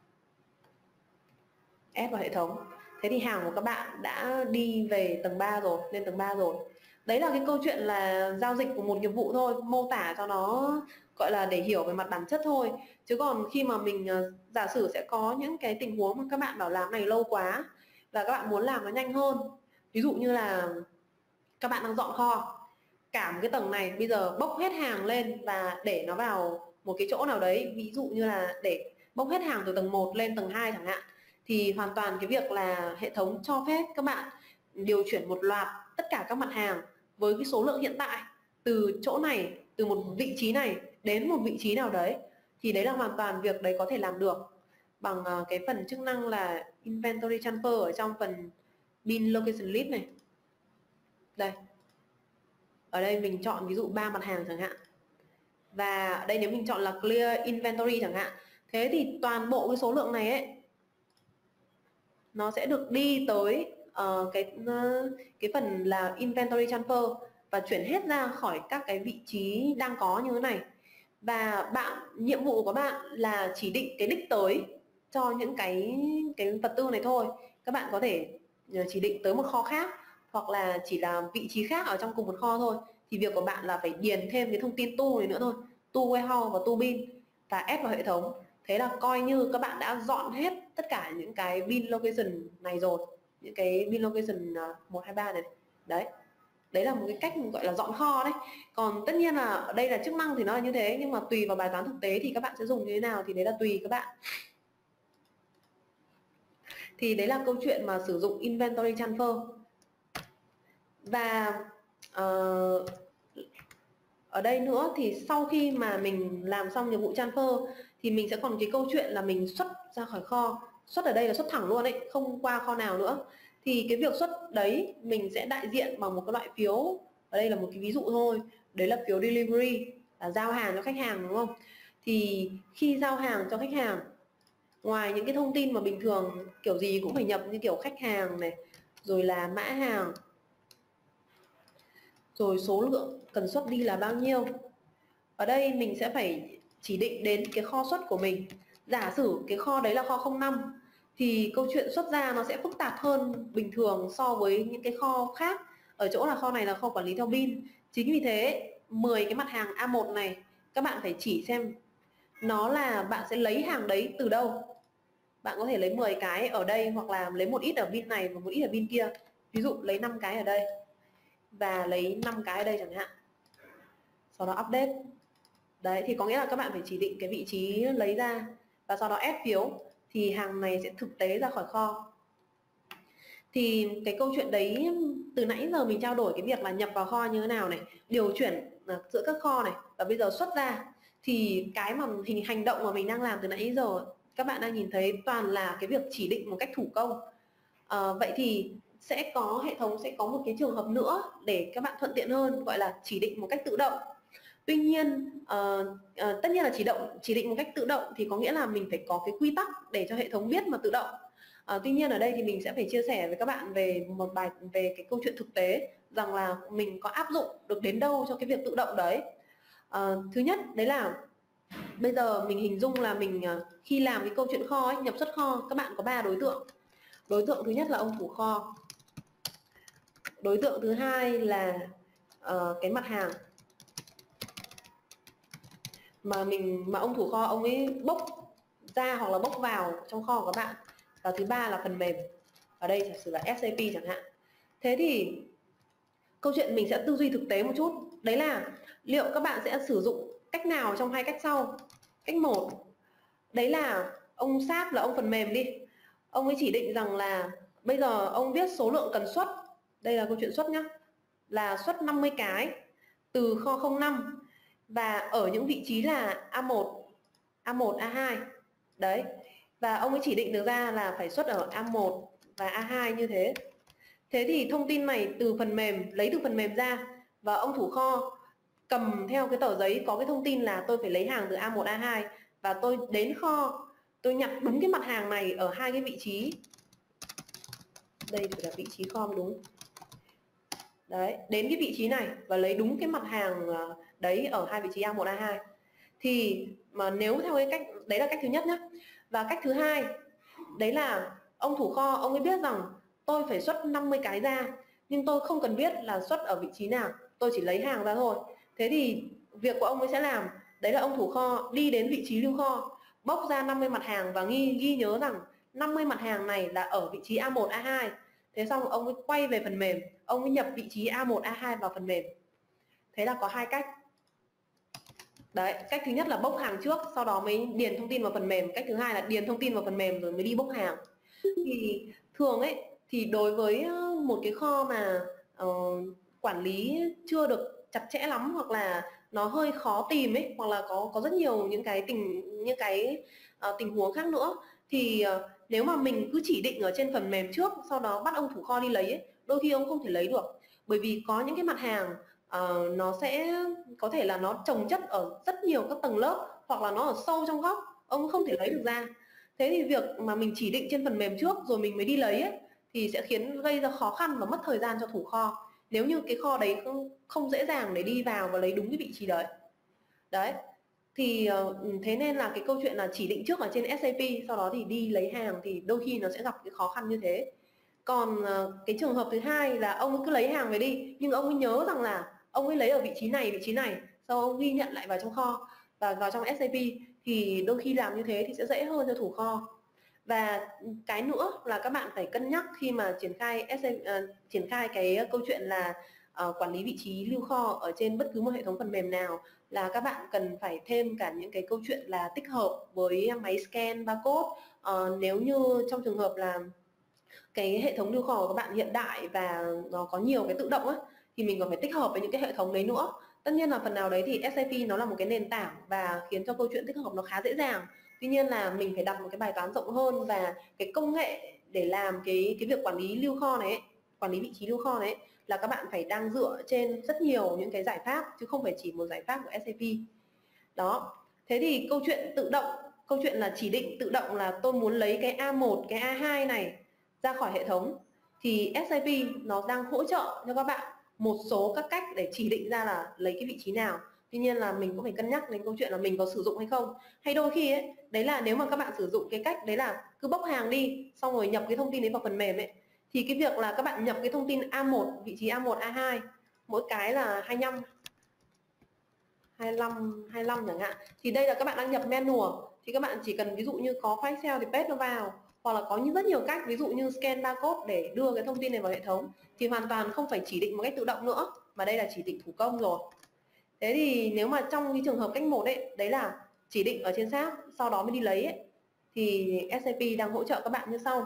ép vào hệ thống. Thế thì hàng của các bạn đã đi về tầng ba rồi, lên tầng ba rồi. Đấy là cái câu chuyện là giao dịch của một nghiệp vụ thôi, mô tả cho nó gọi là để hiểu về mặt bản chất thôi. Chứ còn khi mà mình giả sử sẽ có những cái tình huống mà các bạn bảo làm này lâu quá và các bạn muốn làm nó nhanh hơn. Ví dụ như là các bạn đang dọn kho, cả một cái tầng này bây giờ bốc hết hàng lên và để nó vào một cái chỗ nào đấy, ví dụ như là để bốc hết hàng từ tầng một lên tầng hai chẳng hạn, thì hoàn toàn cái việc là hệ thống cho phép các bạn điều chuyển một loạt tất cả các mặt hàng với cái số lượng hiện tại từ chỗ này, từ một vị trí này đến một vị trí nào đấy, thì đấy là hoàn toàn việc đấy có thể làm được bằng cái phần chức năng là inventory transfer ở trong phần bin location list này. Đây, ở đây mình chọn ví dụ ba mặt hàng chẳng hạn, và ở đây nếu mình chọn là clear inventory chẳng hạn, thế thì toàn bộ cái số lượng này ấy nó sẽ được đi tới uh, cái uh, cái phần là inventory transfer và chuyển hết ra khỏi các cái vị trí đang có như thế này. Và bạn, nhiệm vụ của bạn là chỉ định cái đích tới cho những cái cái vật tư này thôi. Các bạn có thể chỉ định tới một kho khác hoặc là chỉ là vị trí khác ở trong cùng một kho thôi. Thì việc của bạn là phải điền thêm cái thông tin tool này nữa thôi, tool warehouse và tool bin, và add vào hệ thống. Thế là coi như các bạn đã dọn hết tất cả những cái bin location này rồi, những cái bin location một hai ba này. Đấy, đấy là một cái cách gọi là dọn kho đấy. Còn tất nhiên là ở đây là chức năng thì nó là như thế, nhưng mà tùy vào bài toán thực tế thì các bạn sẽ dùng như thế nào thì đấy là tùy các bạn. Thì đấy là câu chuyện mà sử dụng inventory transfer. Và uh, ở đây nữa thì sau khi mà mình làm xong nhiệm vụ transfer thì mình sẽ còn cái câu chuyện là mình xuất ra khỏi kho. Xuất ở đây là xuất thẳng luôn đấy, không qua kho nào nữa. Thì cái việc xuất đấy mình sẽ đại diện bằng một cái loại phiếu. Ở đây là một cái ví dụ thôi, đấy là phiếu delivery, là giao hàng cho khách hàng, đúng không? Thì khi giao hàng cho khách hàng, ngoài những cái thông tin mà bình thường kiểu gì cũng phải nhập như kiểu khách hàng này, rồi là mã hàng, rồi số lượng cần xuất đi là bao nhiêu, ở đây mình sẽ phải chỉ định đến cái kho xuất của mình. Giả sử cái kho đấy là kho không năm thì câu chuyện xuất ra nó sẽ phức tạp hơn bình thường so với những cái kho khác, ở chỗ là kho này là kho quản lý theo bin. Chính vì thế mười cái mặt hàng A một này các bạn phải chỉ xem nó là bạn sẽ lấy hàng đấy từ đâu. Bạn có thể lấy mười cái ở đây hoặc là lấy một ít ở bin này và một ít ở bin kia. Ví dụ lấy năm cái ở đây và lấy năm cái ở đây chẳng hạn, sau đó update. Đấy, thì có nghĩa là các bạn phải chỉ định cái vị trí lấy ra và sau đó ép phiếu thì hàng này sẽ thực tế ra khỏi kho. Thì cái câu chuyện đấy từ nãy giờ mình trao đổi cái việc là nhập vào kho như thế nào này, điều chuyển giữa các kho này, và bây giờ xuất ra. Thì cái mà hình hành động mà mình đang làm từ nãy giờ các bạn đang nhìn thấy toàn là cái việc chỉ định một cách thủ công. À, vậy thì sẽ có hệ thống sẽ có một cái trường hợp nữa để các bạn thuận tiện hơn, gọi là chỉ định một cách tự động. Tuy nhiên uh, uh, tất nhiên là chỉ động chỉ định một cách tự động thì có nghĩa là mình phải có cái quy tắc để cho hệ thống biết mà tự động. Uh, tuy nhiên ở đây thì mình sẽ phải chia sẻ với các bạn về một bài về cái câu chuyện thực tế rằng là mình có áp dụng được đến đâu cho cái việc tự động đấy. Uh, thứ nhất đấy là bây giờ mình hình dung là mình uh, khi làm cái câu chuyện kho ấy, nhập xuất kho, các bạn có ba đối tượng. Đối tượng thứ nhất là ông thủ kho, đối tượng thứ hai là uh, cái mặt hàng mà mình mà ông thủ kho ông ấy bốc ra hoặc là bốc vào trong kho của các bạn, và thứ ba là phần mềm, ở đây giả sử là ét a pê chẳng hạn. Thế thì câu chuyện mình sẽ tư duy thực tế một chút, đấy là liệu các bạn sẽ sử dụng cách nào trong hai cách sau. Cách một đấy là ông sáp là ông phần mềm đi, ông ấy chỉ định rằng là bây giờ ông viết số lượng cần xuất, đây là câu chuyện xuất nhá, là xuất năm mươi cái từ kho không năm và ở những vị trí là A một, A một, A hai. Đấy. Và ông ấy chỉ định được ra là phải xuất ở A một và A hai như thế. Thế thì thông tin này từ phần mềm, lấy từ phần mềm ra, và ông thủ kho cầm theo cái tờ giấy có cái thông tin là tôi phải lấy hàng từ A một, A hai, và tôi đến kho tôi nhặt đúng cái mặt hàng này ở hai cái vị trí. Đây phải là vị trí kho mới đúng. Đấy, đến cái vị trí này và lấy đúng cái mặt hàng đấy ở hai vị trí A một, A hai. Thì mà nếu theo cái cách đấy là cách thứ nhất nhé. Và cách thứ hai đấy là ông thủ kho ông ấy biết rằng tôi phải xuất năm mươi cái ra, nhưng tôi không cần biết là xuất ở vị trí nào, tôi chỉ lấy hàng ra thôi. Thế thì việc của ông ấy sẽ làm đấy là ông thủ kho đi đến vị trí lưu kho, bốc ra năm mươi mặt hàng và ghi ghi nhớ rằng năm mươi mặt hàng này là ở vị trí A một, A hai. Thế xong ông ấy quay về phần mềm, ông ấy nhập vị trí A một, A hai vào phần mềm. Thế là có hai cách. Đấy, cách thứ nhất là bốc hàng trước, sau đó mới điền thông tin vào phần mềm. Cách thứ hai là điền thông tin vào phần mềm rồi mới đi bốc hàng. Thì thường ấy, thì đối với một cái kho mà uh, quản lý chưa được chặt chẽ lắm, hoặc là nó hơi khó tìm ấy, hoặc là có có rất nhiều những cái tình những cái uh, tình huống khác nữa, thì uh, nếu mà mình cứ chỉ định ở trên phần mềm trước, sau đó bắt ông thủ kho đi lấy ấy, đôi khi ông không thể lấy được. Bởi vì có những cái mặt hàng uh, nó sẽ có thể là nó chồng chất ở rất nhiều các tầng lớp, hoặc là nó ở sâu trong góc, ông không thể lấy được ra. Thế thì việc mà mình chỉ định trên phần mềm trước rồi mình mới đi lấy ấy, thì sẽ khiến gây ra khó khăn và mất thời gian cho thủ kho, nếu như cái kho đấy không, không dễ dàng để đi vào và lấy đúng cái vị trí đấy. Đấy, thì thế nên là cái câu chuyện là chỉ định trước ở trên ét a pê, sau đó thì đi lấy hàng, thì đôi khi nó sẽ gặp cái khó khăn như thế. Còn cái trường hợp thứ hai là ông ấy cứ lấy hàng về đi, nhưng ông ấy nhớ rằng là ông ấy lấy ở vị trí này, vị trí này, sau ông ghi nhận lại vào trong kho và vào trong ét a pê, thì đôi khi làm như thế thì sẽ dễ hơn cho thủ kho. Và cái nữa là các bạn phải cân nhắc khi mà triển khai uh, triển khai cái câu chuyện là uh, quản lý vị trí lưu kho ở trên bất cứ một hệ thống phần mềm nào, là các bạn cần phải thêm cả những cái câu chuyện là tích hợp với máy scan barcode. Uh, nếu như trong trường hợp là cái hệ thống lưu kho của các bạn hiện đại và nó có nhiều cái tự động ấy, thì mình còn phải tích hợp với những cái hệ thống đấy nữa. Tất nhiên là phần nào đấy thì ét a pê nó là một cái nền tảng và khiến cho câu chuyện tích hợp nó khá dễ dàng. Tuy nhiên là mình phải đặt một cái bài toán rộng hơn, và cái công nghệ để làm cái cái việc quản lý lưu kho này ấy, quản lý vị trí lưu kho này ấy, là các bạn phải đang dựa trên rất nhiều những cái giải pháp, chứ không phải chỉ một giải pháp của ét a pê. Đó. Thế thì câu chuyện tự động, câu chuyện là chỉ định tự động là tôi muốn lấy cái a một, cái a hai này ra khỏi hệ thống, thì ét a pê nó đang hỗ trợ cho các bạn một số các cách để chỉ định ra là lấy cái vị trí nào. Tuy nhiên là mình cũng phải cân nhắc đến câu chuyện là mình có sử dụng hay không. Hay đôi khi ấy, đấy là nếu mà các bạn sử dụng cái cách đấy là cứ bốc hàng đi, xong rồi nhập cái thông tin đấy vào phần mềm ấy, thì cái việc là các bạn nhập cái thông tin a một, vị trí a một, a hai, mỗi cái là hai mươi lăm, hai mươi lăm, hai mươi lăm chẳng hạn, thì đây là các bạn đang nhập manual, thì các bạn chỉ cần ví dụ như có file Excel thì paste nó vào, hoặc là có những rất nhiều cách, ví dụ như scan barcode để đưa cái thông tin này vào hệ thống, thì hoàn toàn không phải chỉ định một cách tự động nữa, mà đây là chỉ định thủ công rồi. Thế thì nếu mà trong cái trường hợp cách một ấy, đấy là chỉ định ở trên sáp, sau đó mới đi lấy ấy, thì ét a pê đang hỗ trợ các bạn như sau.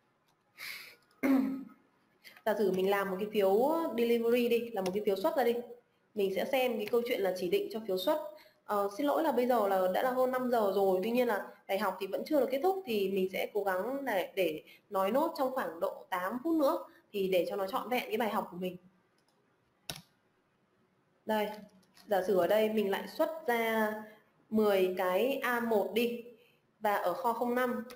Giả sử mình làm một cái phiếu delivery đi, là một cái phiếu xuất ra đi, mình sẽ xem cái câu chuyện là chỉ định cho phiếu xuất. Ờ, xin lỗi là bây giờ là đã là hơn năm giờ rồi, tuy nhiên là bài học thì vẫn chưa được kết thúc, thì mình sẽ cố gắng để, để nói nốt trong khoảng độ tám phút nữa, thì để cho nó trọn vẹn cái bài học của mình. Đây, giả sử ở đây mình lại xuất ra mười cái a một đi, và ở kho không năm.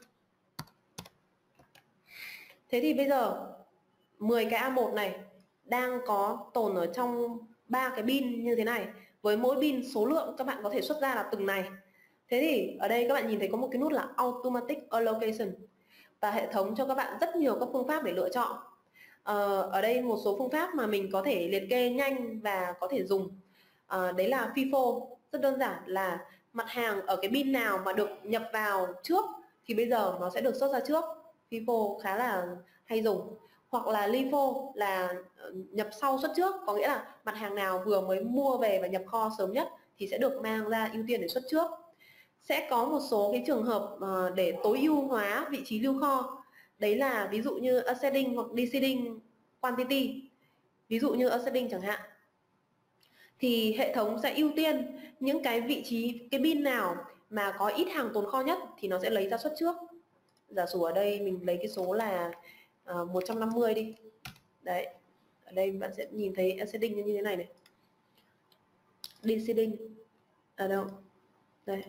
Thế thì bây giờ mười cái a một này đang có tồn ở trong ba cái bin như thế này, với mỗi bin số lượng các bạn có thể xuất ra là từng này. Thế thì ở đây các bạn nhìn thấy có một cái nút là Automatic Allocation, và hệ thống cho các bạn rất nhiều các phương pháp để lựa chọn. Ờ, ở đây một số phương pháp mà mình có thể liệt kê nhanh và có thể dùng, à, đấy là FIFO. Rất đơn giản là mặt hàng ở cái bin nào mà được nhập vào trước thì bây giờ nó sẽ được xuất ra trước. FIFO khá là hay dùng. Hoặc là LIFO là nhập sau xuất trước, có nghĩa là mặt hàng nào vừa mới mua về và nhập kho sớm nhất thì sẽ được mang ra ưu tiên để xuất trước. Sẽ có một số cái trường hợp để tối ưu hóa vị trí lưu kho, đấy là ví dụ như ascending hoặc descending quantity. Ví dụ như ascending chẳng hạn, thì hệ thống sẽ ưu tiên những cái vị trí, cái bin nào mà có ít hàng tồn kho nhất thì nó sẽ lấy ra xuất trước. Giả sử ở đây mình lấy cái số là uh, một trăm năm mươi đi. Đấy, ở đây bạn sẽ nhìn thấy ascending như thế này này. Descending ở đâu? Đây.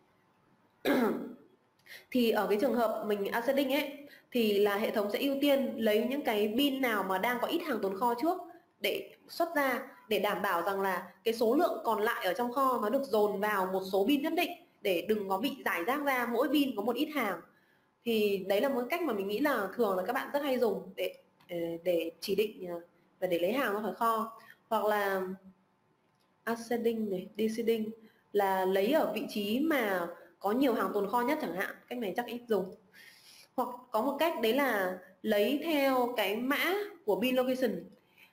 Thì ở cái trường hợp mình ascending ấy, thì là hệ thống sẽ ưu tiên lấy những cái bin nào mà đang có ít hàng tồn kho trước để xuất ra, để đảm bảo rằng là cái số lượng còn lại ở trong kho nó được dồn vào một số bin nhất định, để đừng có bị rải rác ra mỗi bin có một ít hàng. Thì đấy là một cách mà mình nghĩ là thường là các bạn rất hay dùng để để chỉ định và để lấy hàng ra khỏi kho. Hoặc là ascending này, descending là lấy ở vị trí mà có nhiều hàng tồn kho nhất chẳng hạn, cách này chắc ít dùng. Hoặc có một cách đấy là lấy theo cái mã của bin location.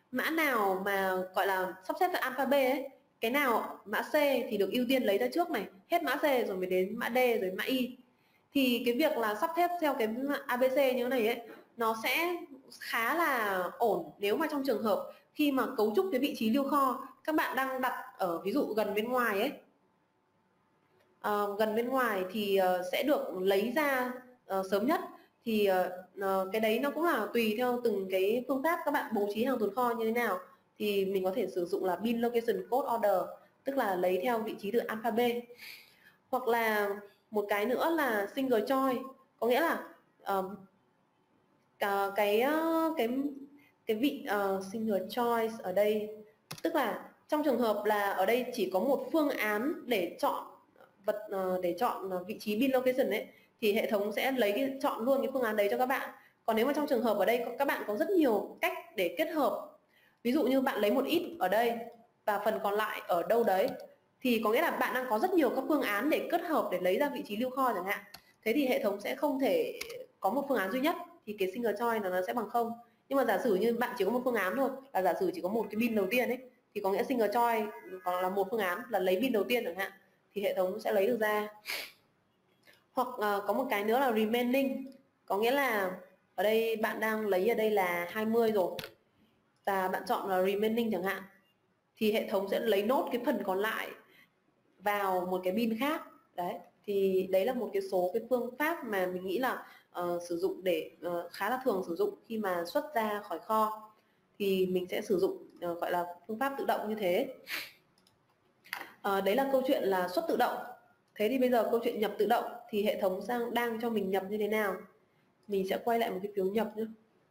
mã nào mà gọi là sắp xếp theo alphabet ấy, cái nào mã C thì được ưu tiên lấy ra trước này, hết mã C rồi mới đến mã D rồi mã Y. Thì cái việc là sắp xếp theo cái a bê xê như thế này ấy, nó sẽ khá là ổn nếu mà trong trường hợp khi mà cấu trúc cái vị trí lưu kho các bạn đang đặt ở ví dụ gần bên ngoài ấy, à, gần bên ngoài thì uh, sẽ được lấy ra uh, sớm nhất. Thì uh, cái đấy nó cũng là tùy theo từng cái phương pháp các bạn bố trí hàng tồn kho như thế nào, thì mình có thể sử dụng là bin location code order, tức là lấy theo vị trí từ alphabet. Hoặc là một cái nữa là single choice, có nghĩa là uh, cái cái cái vị uh, single choice ở đây, tức là trong trường hợp là ở đây chỉ có một phương án để chọn vật uh, để chọn vị trí bin location ấy, thì hệ thống sẽ lấy cái, chọn luôn cái phương án đấy cho các bạn. Còn nếu mà trong trường hợp ở đây các bạn có rất nhiều cách để kết hợp, ví dụ như bạn lấy một ít ở đây và phần còn lại ở đâu đấy, thì có nghĩa là bạn đang có rất nhiều các phương án để kết hợp để lấy ra vị trí lưu kho chẳng hạn. Thế thì hệ thống sẽ không thể có một phương án duy nhất, thì cái single choice nó sẽ bằng không. Nhưng mà giả sử như bạn chỉ có một phương án thôi, là giả sử chỉ có một cái bin đầu tiên ấy, thì có nghĩa single choice còn là một phương án là lấy bin đầu tiên chẳng hạn, thì hệ thống sẽ lấy được ra. Hoặc uh, có một cái nữa là remaining, có nghĩa là ở đây bạn đang lấy ở đây là hai mươi rồi và bạn chọn là remaining chẳng hạn, thì hệ thống sẽ lấy nốt cái phần còn lại vào một cái bin khác. Đấy, thì đấy là một cái số cái phương pháp mà mình nghĩ là uh, sử dụng để uh, khá là thường sử dụng khi mà xuất ra khỏi kho, thì mình sẽ sử dụng uh, gọi là phương pháp tự động như thế. Uh, đấy là câu chuyện là xuất tự động. Thế thì bây giờ câu chuyện nhập tự động thì hệ thống đang đang cho mình nhập như thế nào? Mình sẽ quay lại một cái phiếu nhập nhé.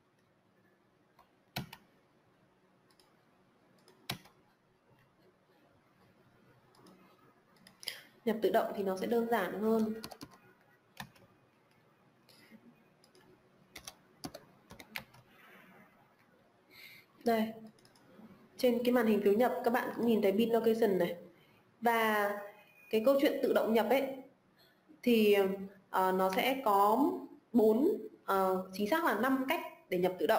Nhập tự động thì nó sẽ đơn giản hơn. Đây, trên cái màn hình phiếu nhập các bạn cũng nhìn thấy bin location này. Và cái câu chuyện tự động nhập ấy thì uh, nó sẽ có bốn, uh, chính xác là năm cách để nhập tự động.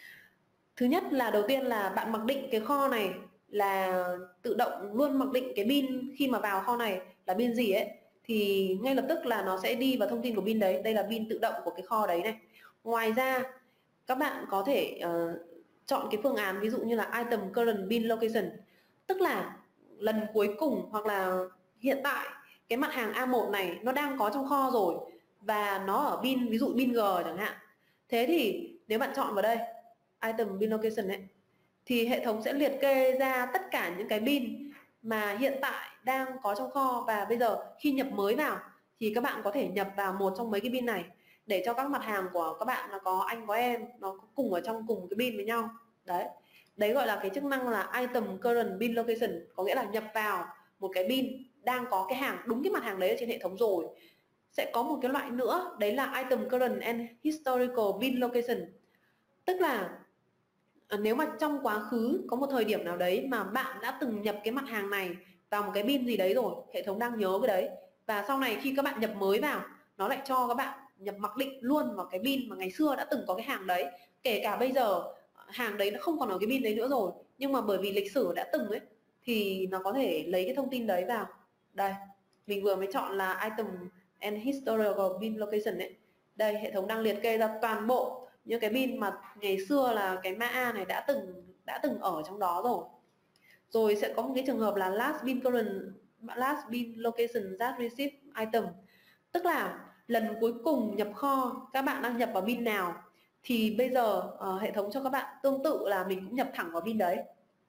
Thứ nhất là đầu tiên là bạn mặc định cái kho này là tự động luôn mặc định cái bin khi mà vào kho này là bin gì ấy, thì ngay lập tức là nó sẽ đi vào thông tin của bin đấy. Đây là bin tự động của cái kho đấy này. Ngoài ra các bạn có thể uh, chọn cái phương án ví dụ như là item current bin location, tức là lần cuối cùng hoặc là hiện tại cái mặt hàng A một này nó đang có trong kho rồi và nó ở bin, ví dụ bin G chẳng hạn. Thế thì nếu bạn chọn vào đây item bin location ấy, thì hệ thống sẽ liệt kê ra tất cả những cái bin mà hiện tại đang có trong kho, và bây giờ khi nhập mới vào thì các bạn có thể nhập vào một trong mấy cái bin này để cho các mặt hàng của các bạn là có anh có em nó cùng ở trong cùng cái bin với nhau. Đấy, đấy gọi là cái chức năng là item current bin location, có nghĩa là nhập vào một cái bin đang có cái hàng đúng cái mặt hàng đấy ở trên hệ thống rồi. Sẽ có một cái loại nữa, đấy là item current and historical bin location, tức là nếu mà trong quá khứ có một thời điểm nào đấy mà bạn đã từng nhập cái mặt hàng này vào một cái bin gì đấy rồi, hệ thống đang nhớ cái đấy, và sau này khi các bạn nhập mới vào nó lại cho các bạn nhập mặc định luôn vào cái bin mà ngày xưa đã từng có cái hàng đấy. Kể cả bây giờ hàng đấy nó không còn ở cái bin đấy nữa rồi, nhưng mà bởi vì lịch sử đã từng ấy thì nó có thể lấy cái thông tin đấy vào. Đây, mình vừa mới chọn là item and historical bin location ấy. Đây, hệ thống đang liệt kê ra toàn bộ những cái bin mà ngày xưa là cái mã A này đã từng đã từng ở trong đó rồi. Rồi sẽ có một cái trường hợp là last bin current, last bin location that received item, tức là lần cuối cùng nhập kho các bạn đang nhập vào bin nào thì bây giờ uh, hệ thống cho các bạn tương tự là mình cũng nhập thẳng vào bin đấy.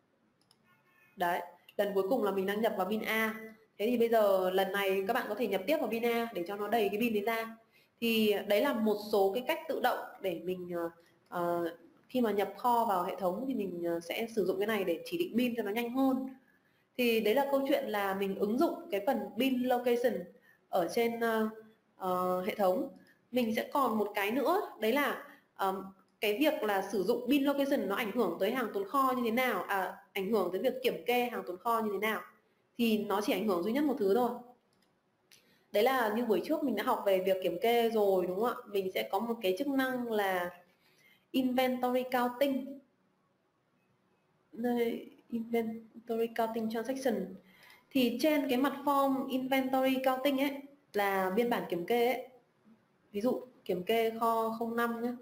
Đấy, lần cuối cùng là mình đang nhập vào bin A, thế thì bây giờ lần này các bạn có thể nhập tiếp vào bin A để cho nó đầy cái bin đấy ra. Thì đấy là một số cái cách tự động để mình uh, khi mà nhập kho vào hệ thống thì mình sẽ sử dụng cái này để chỉ định bin cho nó nhanh hơn. Thì đấy là câu chuyện là mình ứng dụng cái phần bin location ở trên uh, uh, hệ thống. Mình sẽ còn một cái nữa, đấy là um, cái việc là sử dụng bin location nó ảnh hưởng tới hàng tồn kho như thế nào, à, ảnh hưởng tới việc kiểm kê hàng tồn kho như thế nào. Thì nó chỉ ảnh hưởng duy nhất một thứ thôi. Đấy là như buổi trước mình đã học về việc kiểm kê rồi đúng không ạ? Mình sẽ có một cái chức năng là inventory counting. đây, inventory counting transaction. Thì trên cái mặt form inventory counting ấy là biên bản kiểm kê ấy. Ví dụ kiểm kê kho không năm nhé.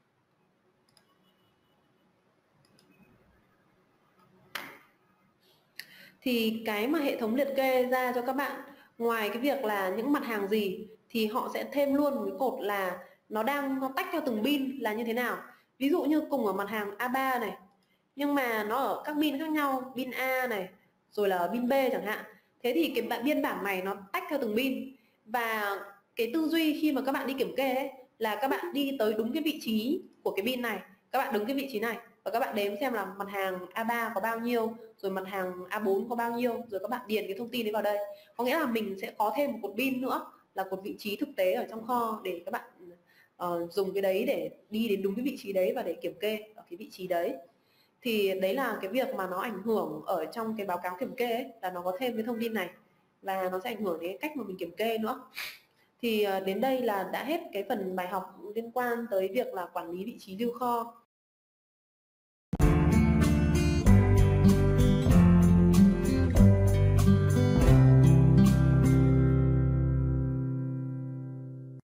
Thì cái mà hệ thống liệt kê ra cho các bạn, ngoài cái việc là những mặt hàng gì thì họ sẽ thêm luôn một cái cột là nó đang nó tách theo từng bin là như thế nào. Ví dụ như cùng ở mặt hàng A ba này, nhưng mà nó ở các bin khác nhau, bin A này, rồi là bin B chẳng hạn. Thế thì cái biên bản này nó tách theo từng bin. Và cái tư duy khi mà các bạn đi kiểm kê ấy, là các bạn đi tới đúng cái vị trí của cái bin này, các bạn đứng cái vị trí này và các bạn đếm xem là mặt hàng A ba có bao nhiêu, rồi mặt hàng A bốn có bao nhiêu, rồi các bạn điền cái thông tin đấy vào đây. Có nghĩa là mình sẽ có thêm một cột bin nữa là cột vị trí thực tế ở trong kho để các bạn uh, dùng cái đấy để đi đến đúng cái vị trí đấy và để kiểm kê ở cái vị trí đấy. Thì đấy là cái việc mà nó ảnh hưởng ở trong cái báo cáo kiểm kê ấy, là nó có thêm cái thông tin này và nó sẽ ảnh hưởng đến cái cách mà mình kiểm kê nữa. Thì đến đây là đã hết cái phần bài học liên quan tới việc là quản lý vị trí lưu kho.